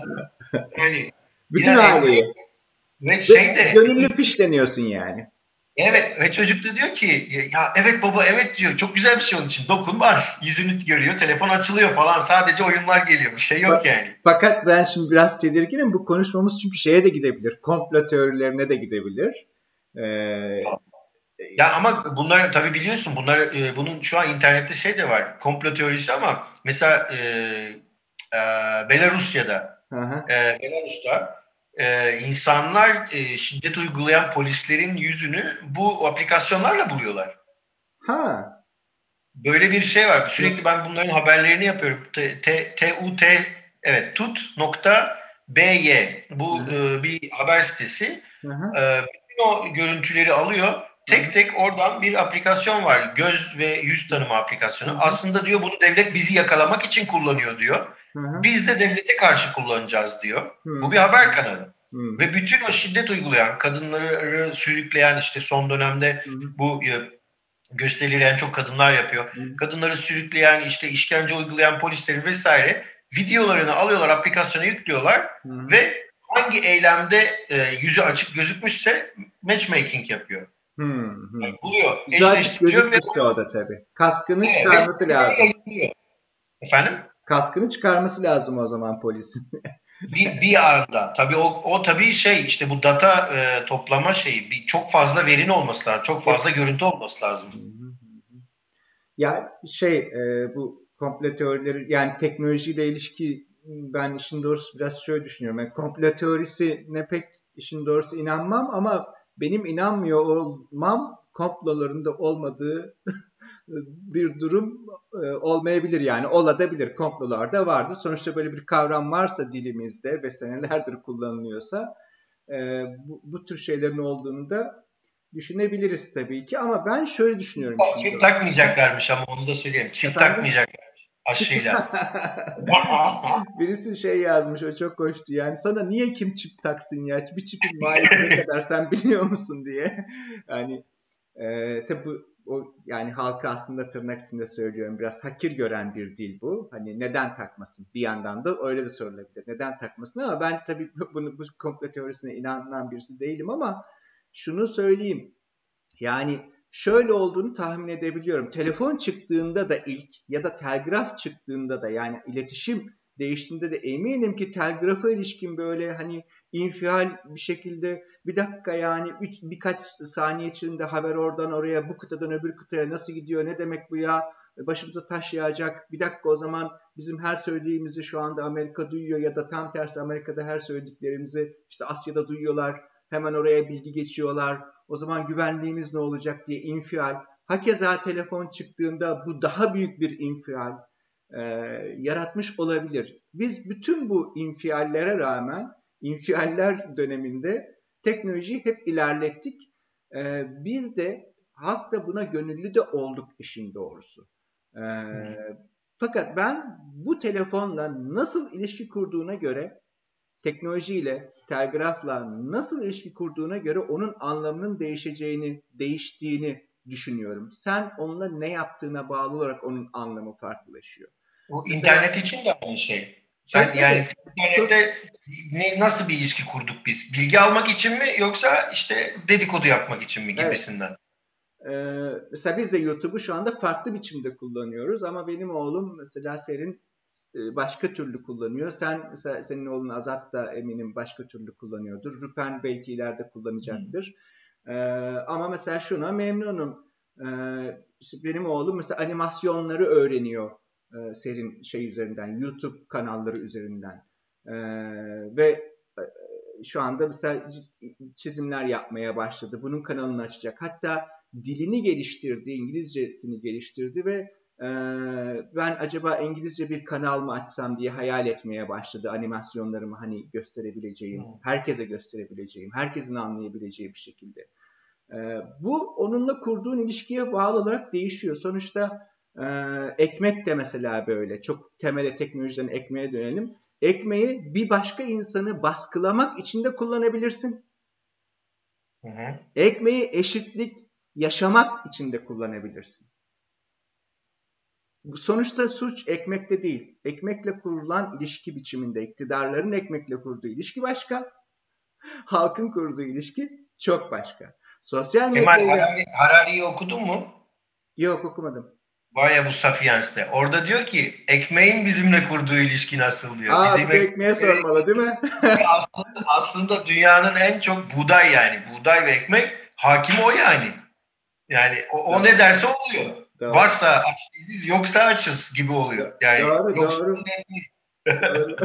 Yani bütün aileyi. Ve şey de gönüllü fişleniyorsun yani. Evet ve çocuk da diyor ki ya evet baba evet diyor. Çok güzel bir şey onun için. Dokunmaz. Yüzünü görüyor. Telefon açılıyor falan. Sadece oyunlar geliyor. Bir şey yok yani. Fakat ben şimdi biraz tedirginim. Bu konuşmamız çünkü şeye de gidebilir. Komplo teorilerine de gidebilir. Ee, Ya ama bunlar tabii biliyorsun bunlar e, bunun şu an internette şey de var. Komplo teorisi ama mesela e, e, Belarusya'da aha. e, Belarus'ta e, insanlar e, şiddet uygulayan polislerin yüzünü bu aplikasyonlarla buluyorlar. Ha. Böyle bir şey var. Nasıl? Sürekli ben bunların haberlerini yapıyorum. T, T, T-U-T evet tut nokta B-Y bu Aha. e, bir haber sitesi. Aha. E, bütün o görüntüleri alıyor. Tek Aha. tek oradan bir aplikasyon var. Göz ve yüz tanıma Hı aplikasyonu. hı. Aslında diyor bunu devlet bizi yakalamak için kullanıyor diyor. Hı hı. Biz de devlete karşı kullanacağız diyor. Hı Bu bir hı. haber kanalı. Hı hı. Ve bütün o şiddet uygulayan, kadınları sürükleyen işte son dönemde Hı hı. bu e, gösterileri en çok kadınlar yapıyor. Hı hı. Kadınları sürükleyen, işte işkence uygulayan polislerin vesaire videolarını alıyorlar, aplikasyona yüklüyorlar Hı hı. ve hangi eylemde e, yüzü açık gözükmüşse matchmaking yapıyor. Hı hı. Yani buluyor, Yüzü açık eşleştiriyor ve, gözükmüşse o da tabii. Kaskını evet, ve çıkarması sitede lazım. yayınlıyor. Efendim? Kaskını çıkarması lazım o zaman polisin. Bir, bir anda. Tabii o, o tabii şey işte bu data e, toplama şeyi bir, çok fazla verin olması lazım. Çok E, fazla görüntü olması lazım. hı hı. Ya şey e, bu komplo teorileri yani teknolojiyle ilişki ben işin doğrusu biraz şöyle düşünüyorum. Yani komplo teorisine pek işin doğrusu inanmam ama benim inanmıyor olmam komplolarında olmadığı bir durum e, olmayabilir yani olabilir komplolarda vardır. Sonuçta böyle bir kavram varsa dilimizde ve senelerdir kullanılıyorsa e, bu, bu tür şeylerin olduğunu da düşünebiliriz tabii ki ama ben şöyle düşünüyorum işin Çip doğrusu. takmayacaklarmış ama onu da söyleyeyim. Çip Efendim? takmayacaklarmış Çip. aşıyla. Birisi şey yazmış o çok hoştu yani sana niye kim çip taksın ya bir çipin maliyeti ne kadar sen biliyor musun diye. Yani e, tabi bu o yani halka aslında tırnak içinde söylüyorum biraz hakir gören bir dil bu. Hani neden takmasın? Bir yandan da öyle de sorulabilir. Neden takmasın ama ben tabii bunu bu komplo teorisine inanan birisi değilim ama şunu söyleyeyim. Yani şöyle olduğunu tahmin edebiliyorum. Telefon çıktığında da ilk ya da telgraf çıktığında da yani iletişim değiştiğinde de eminim ki telgrafa ilişkin böyle hani infial bir şekilde bir dakika yani üç, birkaç saniye içinde haber oradan oraya bu kıtadan öbür kıtaya nasıl gidiyor ne demek bu ya başımıza taş yağacak bir dakika o zaman bizim her söylediğimizi şu anda Amerika duyuyor ya da tam tersi Amerika'da her söylediklerimizi işte Asya'da duyuyorlar hemen oraya bilgi geçiyorlar o zaman güvenliğimiz ne olacak diye infial. Hakeza telefon çıktığında bu daha büyük bir infial e, yaratmış olabilir. Biz bütün bu infiallere rağmen infialler döneminde teknolojiyi hep ilerlettik. E, biz de halk da buna gönüllü de olduk işin doğrusu. E, fakat ben bu telefonla nasıl ilişki kurduğuna göre teknolojiyle, telgrafla nasıl ilişki kurduğuna göre onun anlamının değişeceğini, değiştiğini düşünüyorum. Sen onunla ne yaptığına bağlı olarak onun anlamı farklılaşıyor. Bu Mesela internet için de aynı şey. tabii Sen tabii. yani So, internette ne, nasıl bir ilişki kurduk biz? Bilgi almak için mi yoksa işte dedikodu yapmak için mi evet. gibisinden? Ee, mesela biz de YouTube'u şu anda farklı biçimde kullanıyoruz ama benim oğlum mesela Serin e, başka türlü kullanıyor. Sen mesela senin oğlun Azat da eminim başka türlü kullanıyordur. Rüpen belki ileride Hmm. kullanacaktır. Ee, ama mesela şuna memnunum. Ee, işte benim oğlum mesela animasyonları öğreniyor e, Serin şey üzerinden, YouTube kanalları üzerinden. Ee, ve e, şu anda mesela çizimler yapmaya başladı. Bunun kanalını açacak. Hatta dilini geliştirdi, İngilizcesini geliştirdi ve e, ben acaba İngilizce bir kanal mı açsam diye hayal etmeye başladı. Animasyonlarımı hani gösterebileceğim, Hmm. herkese gösterebileceğim, herkesin anlayabileceği bir şekilde. E, bu onunla kurduğun ilişkiye bağlı olarak değişiyor. Sonuçta e, ekmek de mesela böyle. Çok temele teknolojiden ekmeğe dönelim. Ekmeği bir başka insanı baskılamak için de kullanabilirsin. Hı hı. Ekmeği eşitlik yaşamak için de kullanabilirsin. Sonuçta suç ekmekte değil. Ekmekle kurulan ilişki biçiminde iktidarların ekmekle kurduğu ilişki başka, halkın kurduğu ilişki Çok başka. Sosyal Kemal medyayla... Harari, Harari'yi okudun mu? Yok, okumadım. Var ya bu Sapiens'te. Orada diyor ki ekmeğin bizimle kurduğu ilişki nasıl diyor. Aa, Bizim bir de ekmeğe sormalı değil mi? aslında, aslında dünyanın en çok buğday yani. Buğday ve ekmek hakimi o yani. Yani o, o ne derse oluyor. Doğru. Varsa aç değiliz, yoksa açız gibi oluyor. Yani doğru, yoksa doğru. doğru.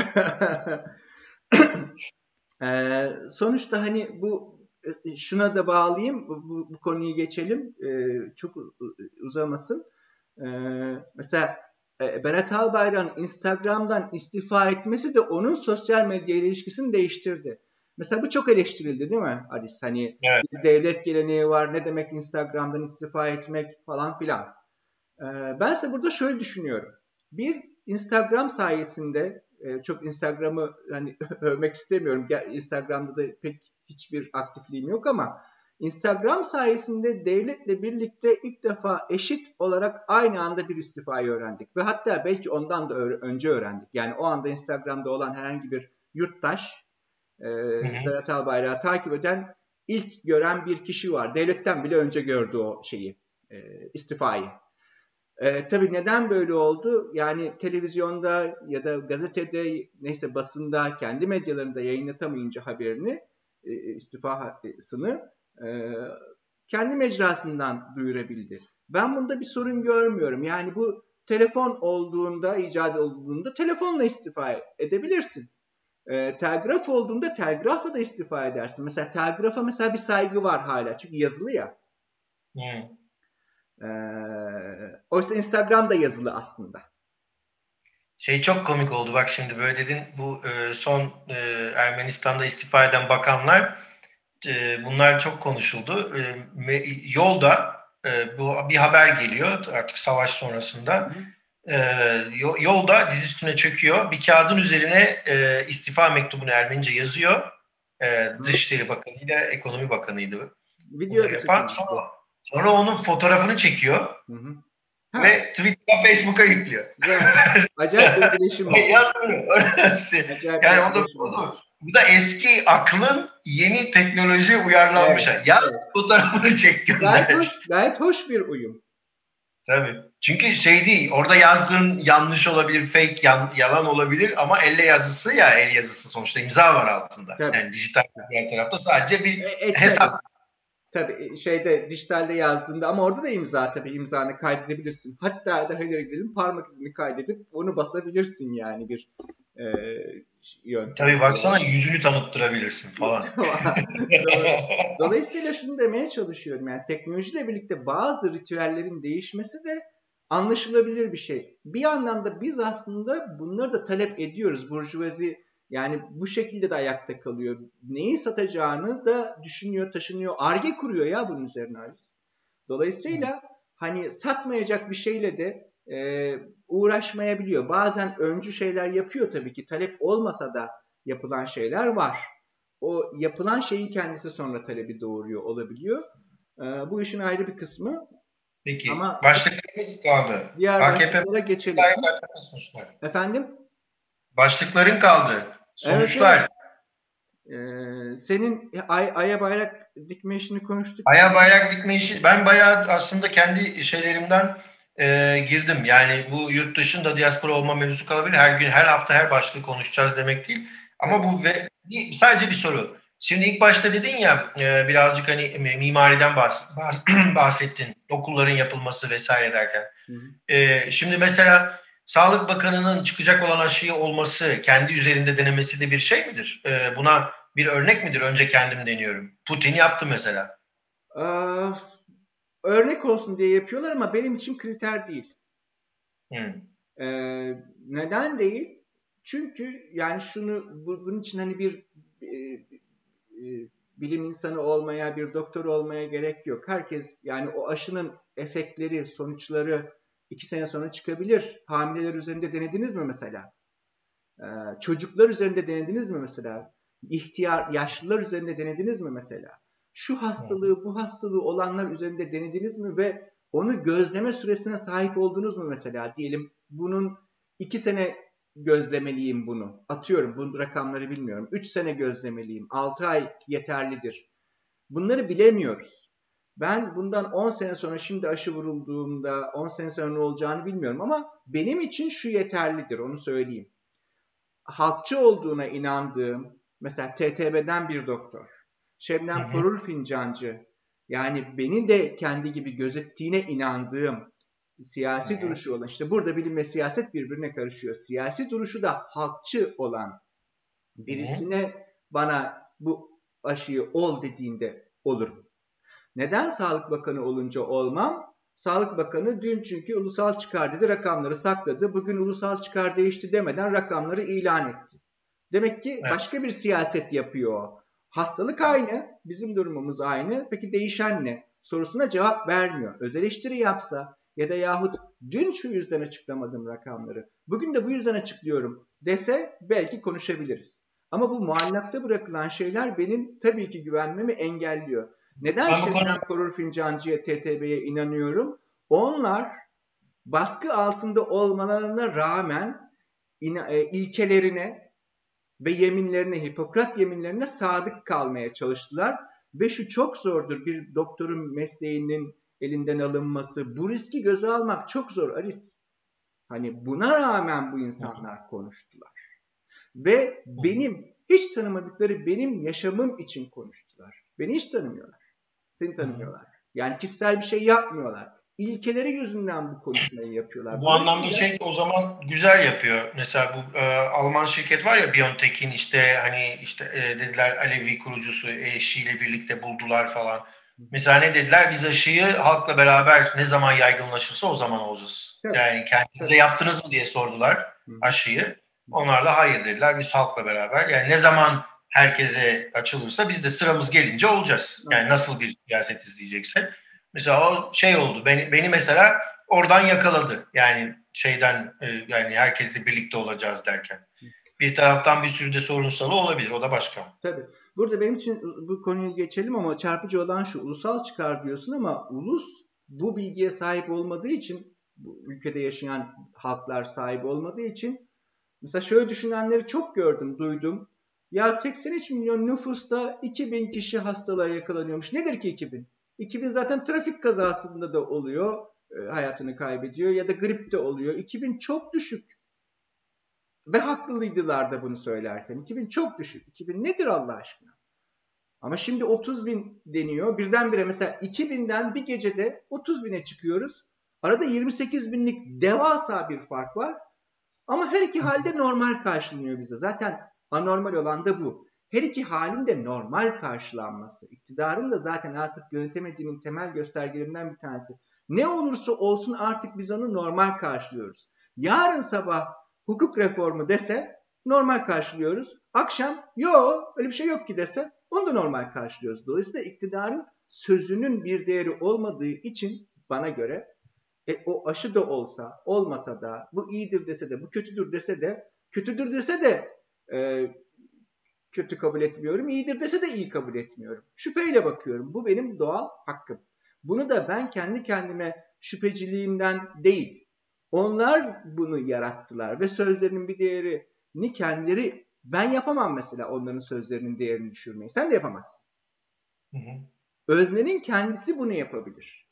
ee, sonuçta hani bu şuna da bağlayayım. Bu, bu, bu konuyu geçelim. Ee, çok uzamasın. Ee, mesela Berat Albayrak'ın Instagram'dan istifa etmesi de onun sosyal medya ilişkisini değiştirdi. Mesela bu çok eleştirildi değil mi Alice? Hani evet. bir devlet geleneği var, ne demek Instagram'dan istifa etmek falan filan. Ee, ben ise burada şöyle düşünüyorum. Biz Instagram sayesinde, e, çok Instagram'ı hani övmek istemiyorum. Instagram'da da pek hiçbir aktifliğim yok ama Instagram sayesinde devletle birlikte ilk defa eşit olarak aynı anda bir istifayı öğrendik. Ve hatta belki ondan da önce öğrendik. Yani o anda Instagram'da olan herhangi bir yurttaş, e, Berat Albayrak'ı takip eden, ilk gören bir kişi var. Devletten bile önce gördü o şeyi, e, istifayı. E, tabii neden böyle oldu? Yani televizyonda ya da gazetede, neyse basında, kendi medyalarında yayınlatamayınca haberini, e, istifasını e, kendi mecrasından duyurabildi. Ben bunda bir sorun görmüyorum. Yani bu telefon olduğunda, icat olduğunda telefonla istifa edebilirsin. E, telgraf olduğunda telgrafla da istifa edersin. Mesela telgrafa mesela bir saygı var hala. Çünkü yazılı ya. Hmm. Ee, oysa Instagram da yazılı aslında. Şey çok komik oldu bak şimdi böyle dedin, bu e, son e, Ermenistan'da istifa eden bakanlar, e, bunlar çok konuşuldu. E, yolda e, bu bir haber geliyor artık savaş sonrasında. E, yolda diz üstüne çöküyor. Bir kağıdın üzerine e, istifa mektubunu Ermenice yazıyor. E, Dışişleri Bakanı ile Ekonomi Bakanı'ydı Video bunları da yapan. çekilmişti. Sonra, sonra onun fotoğrafını çekiyor. Hı hı. Ve Twitter'a, Facebook'a yüklüyor. Acayip bir bileşim oldu. Yani o da, o da, bu da eski aklın yeni teknolojiye uyarlanmış. Evet, Yaz evet. fotoğrafını çek gönder. Gayet hoş, gayet hoş bir uyum. Tabii. Çünkü şey değil, orada yazdığın yanlış olabilir, fake, yan, yalan olabilir ama elle yazısı ya, el yazısı sonuçta imza var altında. Tabii. Yani dijital diğer tarafta sadece bir e, e, hesap. Tabii. Tabii şeyde, dijitalde yazdığında ama orada da imza, tabii imzanı kaydedebilirsin. Hatta daha ileri gidelim, parmak izini kaydedip onu basabilirsin yani bir e, yöntem. Tabii baksana yüzünü tanıttırabilirsin falan. Dolayısıyla şunu demeye çalışıyorum, yani teknolojiyle birlikte bazı ritüellerin değişmesi de anlaşılabilir bir şey. Bir yandan da biz aslında bunları da talep ediyoruz. Burjuvazi yani bu şekilde de ayakta kalıyor. Neyi satacağını da düşünüyor, taşınıyor. Ar-Ge kuruyor ya bunun üzerine Alice. Dolayısıyla hani satmayacak bir şeyle de e, uğraşmayabiliyor. Bazen öncü şeyler yapıyor tabii ki. Talep olmasa da yapılan şeyler var. O yapılan şeyin kendisi sonra talebi doğuruyor olabiliyor. E, bu işin ayrı bir kısmı. Peki. Ama başlıklarımız kaldı. Diğer A K P başlıklara geçelim. Efendim? Başlıkların kaldı. Sonuçlar. Evet, evet. Ee, senin ay, Ay'a bayrak dikme işini konuştuk. Ay'a bayrak dikme işi, ben bayağı aslında kendi şeylerimden e, girdim. Yani bu yurt dışında diaspora olma mevzusu kalabilir. Her gün, her hafta, her başlığı konuşacağız demek değil. Ama evet. bu ve, sadece bir soru. Şimdi ilk başta dedin ya e, birazcık hani mimariden bahs bahsettin. Okulların yapılması vesaire derken. Hı hı. E, şimdi mesela Sağlık Bakanı'nın çıkacak olan aşıyı olması, kendi üzerinde denemesi de bir şey midir? E, buna bir örnek midir? Önce kendim deniyorum. Putin yaptı mesela. Ee, örnek olsun diye yapıyorlar ama benim için kriter değil. Hmm. Ee, neden değil? Çünkü yani şunu, bunun için hani bir e, e, bilim insanı olmaya, bir doktor olmaya gerek yok. Herkes, yani o aşının efektleri, sonuçları iki sene sonra çıkabilir. Hamileler üzerinde denediniz mi mesela? Ee, çocuklar üzerinde denediniz mi mesela? İhtiyar, yaşlılar üzerinde denediniz mi mesela? Şu hastalığı, bu hastalığı olanlar üzerinde denediniz mi ve onu gözleme süresine sahip oldunuz mu mesela? Diyelim bunun iki sene gözlemeliyim bunu. Atıyorum, bu rakamları bilmiyorum. Üç sene gözlemeliyim. Altı ay yeterlidir. Bunları bilemiyoruz. Ben bundan on sene sonra şimdi aşı vurulduğumda on sene sonra ne olacağını bilmiyorum ama benim için şu yeterlidir, onu söyleyeyim. Halkçı olduğuna inandığım, mesela T T B'den bir doktor, Şebnem Korur Fincancı, yani beni de kendi gibi gözettiğine inandığım, siyasi duruşu olan, işte burada bilim ve siyaset birbirine karışıyor. Siyasi duruşu da halkçı olan birisine bana bu aşıyı ol dediğinde olurum. Neden Sağlık Bakanı olunca olmam? Sağlık Bakanı dün çünkü ulusal çıkar dedi, rakamları sakladı. Bugün ulusal çıkar değişti demeden rakamları ilan etti. Demek ki başka bir siyaset yapıyor. Hastalık aynı, bizim durumumuz aynı. Peki değişen ne? Sorusuna cevap vermiyor. Öz eleştiri yapsa ya da yahut dün şu yüzden açıklamadım rakamları, bugün de bu yüzden açıklıyorum dese belki konuşabiliriz. Ama bu muallakta bırakılan şeyler benim tabii ki güvenmemi engelliyor. Neden Şebnem Korur Fincancı'ya, T T B'ye inanıyorum? Onlar baskı altında olmalarına rağmen ilkelerine ve yeminlerine, Hipokrat yeminlerine sadık kalmaya çalıştılar. Ve şu çok zordur, bir doktorun mesleğinin elinden alınması. Bu riski göze almak çok zor Aris. Hani buna rağmen bu insanlar konuştular. Ve benim hiç tanımadıkları benim yaşamım için konuştular. Beni hiç tanımıyorlar. Seni tanımıyorlar. Yani kişisel bir şey yapmıyorlar. İlkeleri yüzünden bu konuşmayı yapıyorlar. Bu anlamda şey o zaman güzel yapıyor. Mesela bu e, Alman şirket var ya, BioNTech'in işte hani işte e, dediler Alevi kurucusu eşiyle birlikte buldular falan. Mesela ne dediler? Biz aşıyı halkla beraber ne zaman yaygınlaşırsa o zaman olacağız. Evet. Yani kendinize evet. yaptınız mı diye sordular aşıyı. Onlar da hayır dediler. Biz halkla beraber. Yani ne zaman herkese açılırsa biz de sıramız gelince olacağız. Yani nasıl bir siyaset izleyecekse. Mesela o şey oldu. Beni, beni mesela oradan yakaladı. Yani şeyden yani herkesle birlikte olacağız derken. Bir taraftan bir sürü de sorunsalı olabilir. O da başka. Tabii. Burada benim için bu konuyu geçelim ama çarpıcı olan şu, ulusal çıkar diyorsun ama ulus bu bilgiye sahip olmadığı için, bu ülkede yaşayan halklar sahip olmadığı için, mesela şöyle düşünenleri çok gördüm, duydum. Ya seksen üç milyon nüfusta iki bin kişi hastalığa yakalanıyormuş. Nedir ki iki bin? iki bin zaten trafik kazasında da oluyor, hayatını kaybediyor ya da gripte oluyor. iki bin çok düşük. Ve haklıydılar da bunu söylerken. iki bin çok düşük. iki bin nedir Allah aşkına? Ama şimdi otuz bin deniyor. Birdenbire mesela iki binden bir gecede otuz bine çıkıyoruz. Arada yirmi sekiz binlik devasa bir fark var. Ama her iki halde normal karşılanıyor bize. Zaten anormal olan da bu. Her iki halin de normal karşılanması. İktidarın da zaten artık yönetemediğinin temel göstergelerinden bir tanesi. Ne olursa olsun artık biz onu normal karşılıyoruz. Yarın sabah hukuk reformu dese normal karşılıyoruz. Akşam yok öyle bir şey yok ki dese onu da normal karşılıyoruz. Dolayısıyla iktidarın sözünün bir değeri olmadığı için bana göre e, o aşı da olsa olmasa da bu iyidir dese de bu kötüdür dese de kötüdür dese de e, kötü kabul etmiyorum. İyidir dese de iyi kabul etmiyorum. Şüpheyle bakıyorum. Bu benim doğal hakkım. Bunu da ben kendi kendime şüpheciliğimden değil. Onlar bunu yarattılar ve sözlerinin bir değerini kendileri, ben yapamam mesela onların sözlerinin değerini düşürmeyi. Sen de yapamazsın. Hı hı. Öznenin kendisi bunu yapabilir.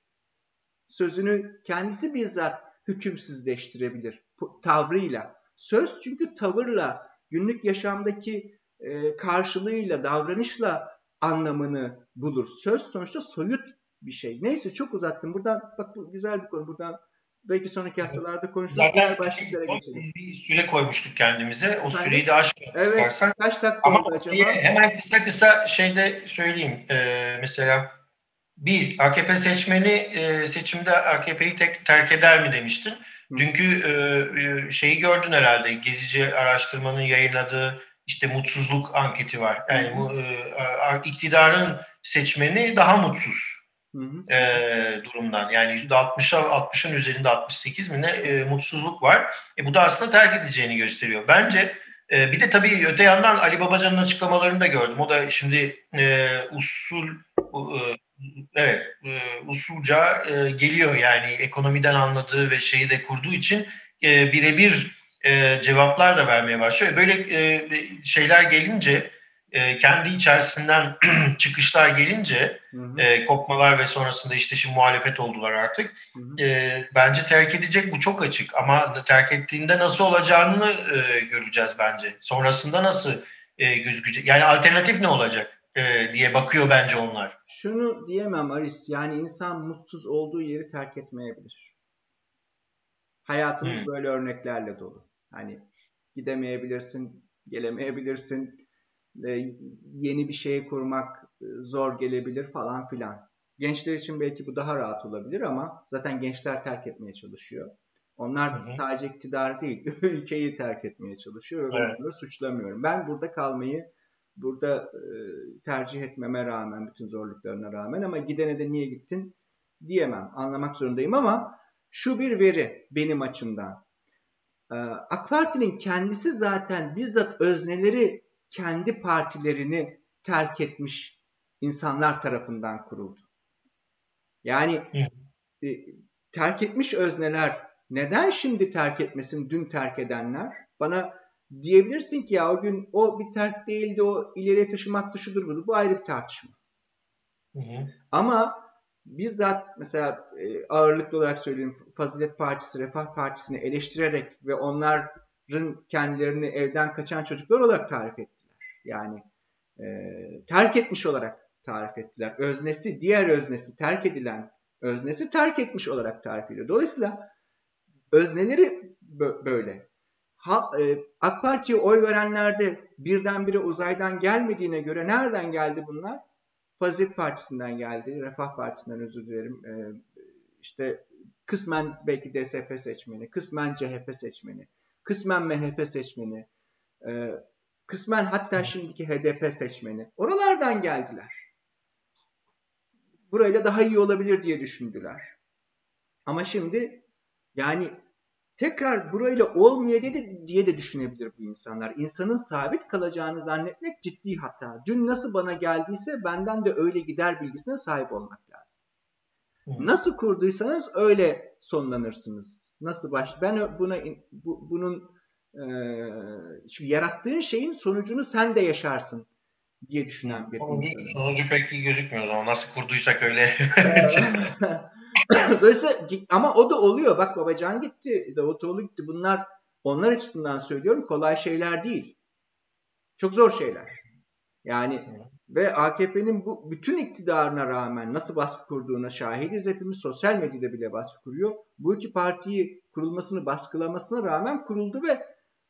Sözünü kendisi bizzat hükümsüzleştirebilir tavrıyla. Söz çünkü tavırla, günlük yaşamdaki e, karşılığıyla, davranışla anlamını bulur. Söz sonuçta soyut bir şey. Neyse çok uzattım. Buradan bak bu güzel bir konu. Buradan belki sonraki haftalarda konuşuruz. Zaten başlıklara geçelim. Bir süre koymuştuk kendimize. O Efendim? Süreyi de aşmayalım evet, istersen. Kaç dakika Ama oldu acaba? Hemen kısa kısa şeyde söyleyeyim. Ee, mesela bir, A K P seçmeni e, seçimde A K P'yi tek terk eder mi demiştin. Hı. Dünkü e, şeyi gördün herhalde. Gezici araştırmanın yayınladığı işte mutsuzluk anketi var. Yani bu e, iktidarın seçmeni daha mutsuz. Hı hı. E, durumdan. Yani yüzde altmışa altmışın üzerinde altmış sekiz mi ne e, mutsuzluk var. E, bu da aslında terk edeceğini gösteriyor. Bence e, bir de tabii öte yandan Ali Babacan'ın açıklamalarını da gördüm. O da şimdi e, usul e, evet e, usulca e, geliyor yani ekonomiden anladığı ve şeyi de kurduğu için e, birebir e, cevaplar da vermeye başlıyor. Böyle e, şeyler gelince e, kendi içerisinden çıkışlar gelince Hı hı. e, kopmalar ve sonrasında işte şimdi muhalefet oldular artık. Hı hı. E, bence terk edecek, bu çok açık, ama terk ettiğinde nasıl olacağını e, göreceğiz bence. Sonrasında nasıl e, gözükecek? Yani alternatif ne olacak e, diye bakıyor bence onlar. Şunu diyemem Aris, yani insan mutsuz olduğu yeri terk etmeyebilir. Hayatımız Hmm. böyle örneklerle dolu. Hani gidemeyebilirsin, gelemeyebilirsin, e, yeni bir şey kurmak e, zor gelebilir falan filan. Gençler için belki bu daha rahat olabilir ama zaten gençler terk etmeye çalışıyor. Hı Onlar hı. sadece iktidar değil, ülkeyi terk etmeye çalışıyor ve ben Evet. onları suçlamıyorum. Ben burada kalmayı, burada e, tercih etmeme rağmen, bütün zorluklarına rağmen, ama gidene de niye gittin diyemem. Anlamak zorundayım ama şu bir veri benim açımdan. Ee, AK Parti'nin kendisi zaten bizzat özneleri kendi partilerini terk etmiş insanlar tarafından kuruldu. Yani Hı. e, terk etmiş özneler neden şimdi terk etmesin dün terk edenler? Bana diyebilirsin ki ya o gün o bir terk değildi, o ileriye taşımak şudur budur. Bu ayrı bir tartışma. Hı hı. Ama bizzat mesela e, ağırlıklı olarak söyleyeyim, Fazilet Partisi, Refah Partisi'ni eleştirerek ve onların kendilerini evden kaçan çocuklar olarak tarif ettiler. Yani e, terk etmiş olarak tarif ettiler. Öznesi, diğer öznesi, terk edilen öznesi terk etmiş olarak tarif ediyor. Dolayısıyla özneleri böyle. Ha, e, AK Parti'ye oy verenlerde birdenbire uzaydan gelmediğine göre nereden geldi bunlar? Fazilet Partisi'nden geldi, Refah Partisi'nden, özür dilerim. Ee, işte kısmen belki D S P seçmeni, kısmen C H P seçmeni, kısmen M H P seçmeni, e, kısmen hatta şimdiki H D P seçmeni. Oralardan geldiler. Burayla daha iyi olabilir diye düşündüler. Ama şimdi yani tekrar burayla olmuyor diye de düşünebilir bu insanlar. İnsanın sabit kalacağını zannetmek ciddi hata. Dün nasıl bana geldiyse benden de öyle gider bilgisine sahip olmak lazım. Hı. Nasıl kurduysanız öyle sonlanırsınız. Nasıl baş? Ben buna bu, bunun e, şu yarattığın şeyin sonucunu sen de yaşarsın diye Hı. düşünen bir Sonucu, insanım. sonucu pek iyi gözükmüyor o zaman. Nasıl kurduysak öyle. Dolayısıyla ama o da oluyor. Bak Babacan gitti, Davutoğlu gitti. Bunlar onlar açısından söylüyorum kolay şeyler değil. Çok zor şeyler. Yani ve A K P'nin bu bütün iktidarına rağmen nasıl baskı kurduğuna şahidiz hepimiz. Sosyal medyada bile baskı kuruyor. Bu iki partiyi kurulmasını baskılamasına rağmen kuruldu ve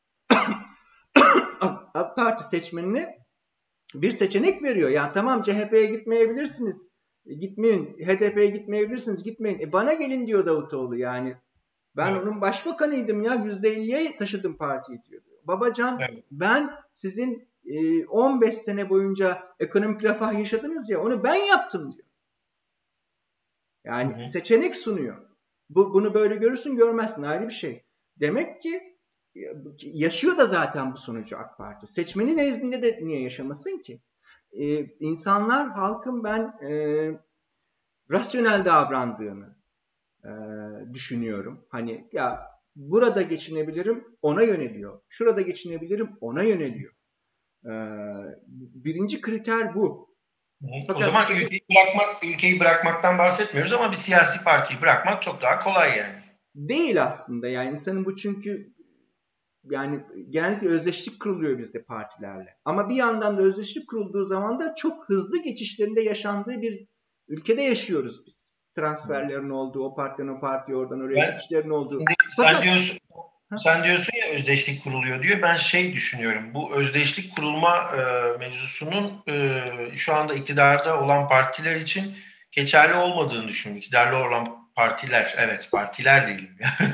AK Parti seçmenine bir seçenek veriyor. Yani tamam C H P'ye gitmeyebilirsiniz. Gitmeyin. H D P'ye gitmeyebilirsiniz. Gitmeyin. E bana gelin diyor Davutoğlu yani. Ben Evet. onun başbakanıydım ya. yüzde elliye taşıdım partiyi diyor. Babacan Evet. ben sizin e, on beş sene boyunca ekonomik refah yaşadınız ya onu ben yaptım diyor. Yani Hı hı. seçenek sunuyor. Bu, bunu böyle görürsün görmezsin ayrı bir şey. Demek ki yaşıyor da zaten bu sonucu AK Parti. Seçmenin nezdinde de niye yaşamasın ki? Ee, insanlar halkın ben e, rasyonel davrandığını e, düşünüyorum. Hani ya burada geçinebilirim ona yöneliyor. Şurada geçinebilirim ona yöneliyor. Ee, birinci kriter bu. O Fakat zaman işte bu ülkeyi bırakmak, ülkeyi bırakmaktan bahsetmiyoruz ama bir siyasi partiyi bırakmak çok daha kolay yani. değil aslında. Yani insanın bu çünkü yani genellikle özdeşlik kuruluyor bizde partilerle. Ama bir yandan da özdeşlik kurulduğu zaman da çok hızlı geçişlerinde yaşandığı bir ülkede yaşıyoruz biz. Transferlerin olduğu, o partiden o partiye oradan oraya Ben geçişlerin olduğu. şimdi sen Fakat diyorsun sen diyorsun ya özdeşlik kuruluyor diyor. Ben şey düşünüyorum. Bu özdeşlik kurulma e, mevzusunun e, şu anda iktidarda olan partiler için geçerli olmadığını düşünüyorum. İktidarda olan partiler, evet partiler değilim.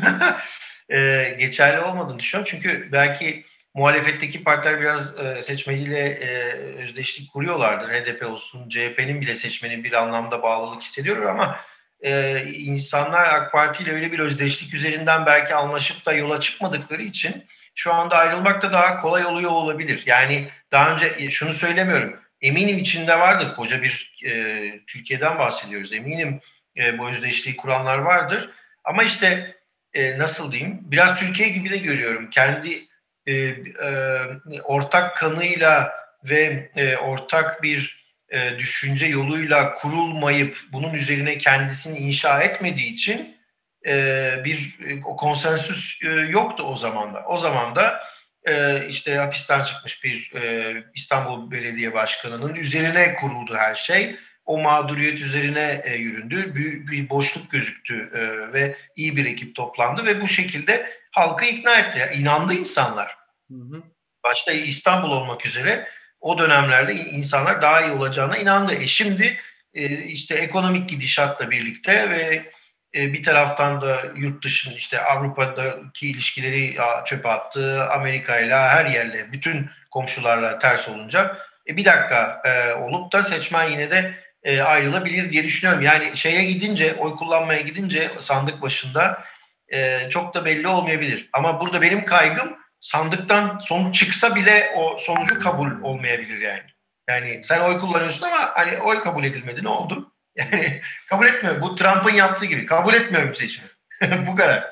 e, geçerli olmadığını düşünüyorum. Çünkü belki muhalefetteki partiler biraz e, seçmeniyle e, özdeşlik kuruyorlardır. H D P olsun, C H P'nin bile seçmenin bir anlamda bağlılık hissediyor ama e, insanlar AK Parti ile öyle bir özdeşlik üzerinden belki anlaşıp da yola çıkmadıkları için şu anda ayrılmak da daha kolay oluyor olabilir. Yani daha önce şunu söylemiyorum. Eminim içinde vardır koca bir e, Türkiye'den bahsediyoruz. Eminim e, bu özdeşliği kuranlar vardır. Ama işte e, nasıl diyeyim? Biraz Türkiye gibi de görüyorum. Kendi e, e, ortak kanıyla ve e, ortak bir e, düşünce yoluyla kurulmayıp bunun üzerine kendisini inşa etmediği için e, bir e, o konsensüs e, yoktu o zaman da. O zaman da e, işte hapisten çıkmış bir e, İstanbul Belediye Başkanı'nın üzerine kuruldu her şey. O mağduriyet üzerine e, yüründü. Büyük bir boşluk gözüktü e, ve iyi bir ekip toplandı ve bu şekilde halkı ikna etti. İnandı insanlar. Hı hı. Başta İstanbul olmak üzere o dönemlerde insanlar daha iyi olacağına inandı. E şimdi e, işte ekonomik gidişatla birlikte ve e, bir taraftan da yurt dışının işte Avrupa'daki ilişkileri çöpe attı, Amerika'yla her yerle, bütün komşularla ters olunca e, bir dakika e, olup da seçmen yine de e, ayrılabilir diye düşünüyorum. Yani şeye gidince, oy kullanmaya gidince sandık başında e, çok da belli olmayabilir. Ama burada benim kaygım sandıktan sonuç çıksa bile o sonucu kabul olmayabilir yani. Yani sen oy kullanıyorsun ama hani oy kabul edilmedi, ne oldu? Yani kabul etmiyorum. Bu Trump'ın yaptığı gibi. Kabul etmiyorum seçimi. Bu kadar.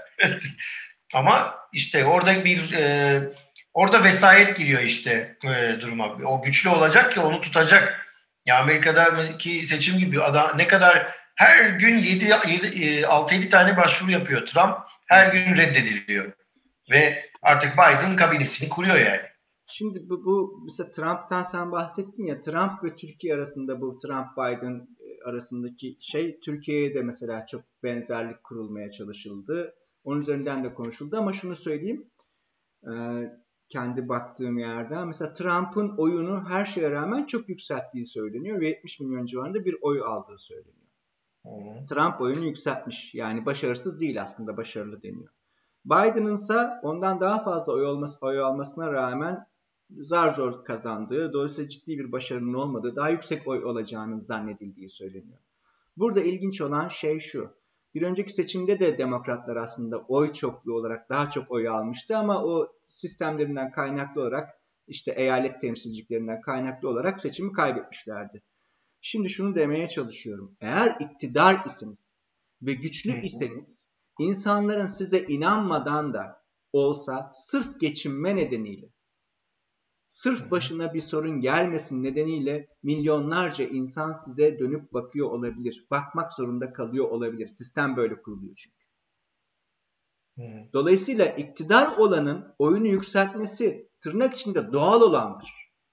Ama işte orada bir e, orada vesayet giriyor işte e, duruma. O güçlü olacak ki onu tutacak. Ya Amerika'daki seçim gibi adam ne kadar her gün altı yedi tane başvuru yapıyor Trump. Her gün reddediliyor. Ve artık Biden kabinesini kuruyor yani. Şimdi bu, bu mesela Trump'tan sen bahsettin ya, Trump ve Türkiye arasında bu Trump-Biden arasındaki şey, Türkiye'ye de mesela çok benzerlik kurulmaya çalışıldı. Onun üzerinden de konuşuldu ama şunu söyleyeyim. E, kendi baktığım yerden mesela Trump'ın oyunu her şeye rağmen çok yükselttiği söyleniyor ve yetmiş milyon civarında bir oy aldığı söyleniyor. Hmm. Trump oyunu yükseltmiş. Yani başarısız değil, aslında başarılı deniyor. Biden'ın ise ondan daha fazla oy, olması, oy almasına rağmen zar zor kazandığı, dolayısıyla ciddi bir başarının olmadığı, daha yüksek oy olacağının zannedildiği söyleniyor. Burada ilginç olan şey şu. Bir önceki seçimde de demokratlar aslında oy çokluğu olarak daha çok oy almıştı ama o sistemlerinden kaynaklı olarak, işte eyalet temsilciliklerinden kaynaklı olarak seçimi kaybetmişlerdi. Şimdi şunu demeye çalışıyorum. Eğer iktidar iseniz ve güçlü iseniz, İnsanların size inanmadan da olsa sırf geçinme nedeniyle, sırf başına bir sorun gelmesin nedeniyle milyonlarca insan size dönüp bakıyor olabilir. Bakmak zorunda kalıyor olabilir. Sistem böyle kuruluyor çünkü. Dolayısıyla iktidar olanın oyunu yükseltmesi tırnak içinde doğal olandır.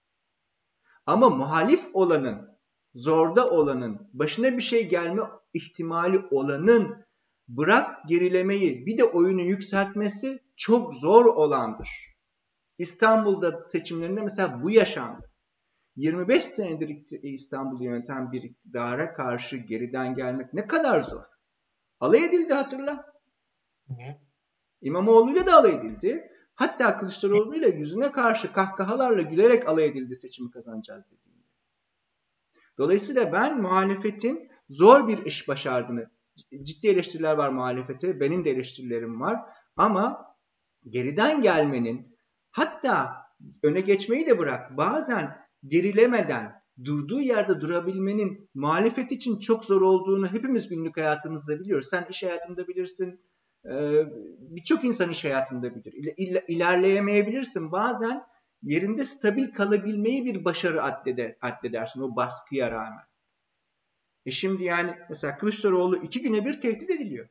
Ama muhalif olanın, zorda olanın, başına bir şey gelme ihtimali olanın bırak gerilemeyi, bir de oyunu yükseltmesi çok zor olandır. İstanbul'da seçimlerinde mesela bu yaşandı. yirmi beş senedir İstanbul'u yöneten bir iktidara karşı geriden gelmek ne kadar zor. Alay edildi, hatırla. Hı hı. İmamoğlu'yla da alay edildi. Hatta Kılıçdaroğlu'yla yüzüne karşı kahkahalarla gülerek alay edildi seçimi kazanacağız dediğinde. Dolayısıyla ben muhalefetin zor bir iş başardığını, ciddi eleştiriler var muhalefete, benim de eleştirilerim var ama geriden gelmenin, hatta öne geçmeyi de bırak, bazen gerilemeden durduğu yerde durabilmenin muhalefet için çok zor olduğunu hepimiz günlük hayatımızda biliyoruz. Sen iş hayatında bilirsin, birçok insan iş hayatında bilir. İl- ilerleyemeyebilirsin. Bazen yerinde stabil kalabilmeyi bir başarı addeder, addedersin o baskıya rağmen. E şimdi yani mesela Kılıçdaroğlu iki güne bir tehdit ediliyor.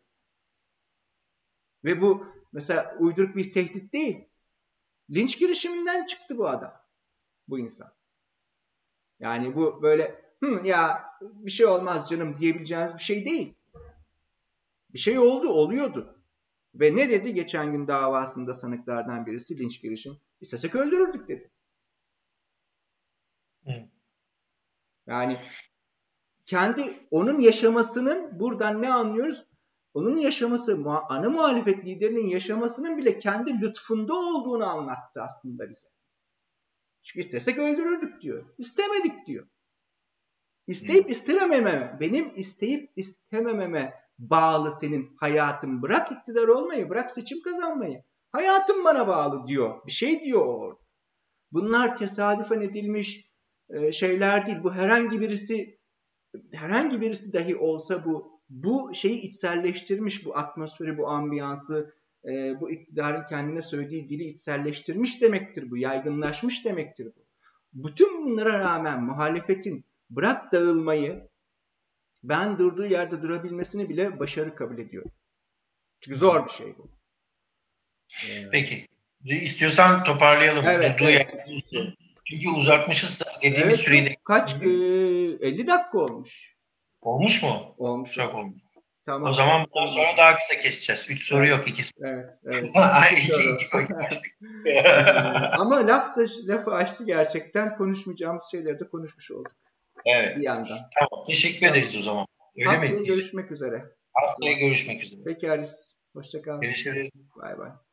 Ve bu mesela uyduruk bir tehdit değil. Linç girişiminden çıktı bu adam. Bu insan. Yani bu böyle Hı, ya bir şey olmaz canım diyebileceğiniz bir şey değil. Bir şey oldu, oluyordu. Ve ne dedi geçen gün davasında sanıklardan birisi, linç girişim? İstesek öldürürdük dedi. Hı. Yani kendi onun yaşamasının, buradan ne anlıyoruz? Onun yaşaması, ana muhalefet liderinin yaşamasının bile kendi lütfunda olduğunu anlattı aslında bize. Çünkü istesek öldürürdük diyor. İstemedik diyor. İsteyip istemememe, benim isteyip istemememe bağlı senin hayatın. Bırak iktidar olmayı, bırak seçim kazanmayı. Hayatım bana bağlı diyor. Bir şey diyor orada. Bunlar tesadüfen edilmiş şeyler değil. Bu herhangi birisi herhangi birisi dahi olsa bu bu şeyi içselleştirmiş, bu atmosferi, bu ambiyansı, bu iktidarın kendine söylediği dili içselleştirmiş demektir bu. Yaygınlaşmış demektir bu. bütün bunlara rağmen muhalefetin bırak dağılmayı, ben durduğu yerde durabilmesini bile başarı kabul ediyorum. Çünkü zor bir şey bu. Peki. İstiyorsan toparlayalım. Evet, Durduğu evet. yerde. Çünkü uzatmışız dediğimiz Evet, süreyi. Kaç? E, elli dakika olmuş. Olmuş mu? Olmuş. Çok olmuş. Tamam. O zaman bundan sonra daha kısa keseceğiz. Üç soru evet. yok. İkisi. Evet. evet. iki, iki, iki Ama laf da, lafı açtı gerçekten. Konuşmayacağımız şeyleri de konuşmuş olduk. Evet. Bir yandan. Tamam. Teşekkür tamam. ederiz o zaman. Öyle Haftaya mi? görüşmek üzere. Haftaya görüşmek üzere. Peki Halis. Hoşça kal. Görüşürüz. Bay bay.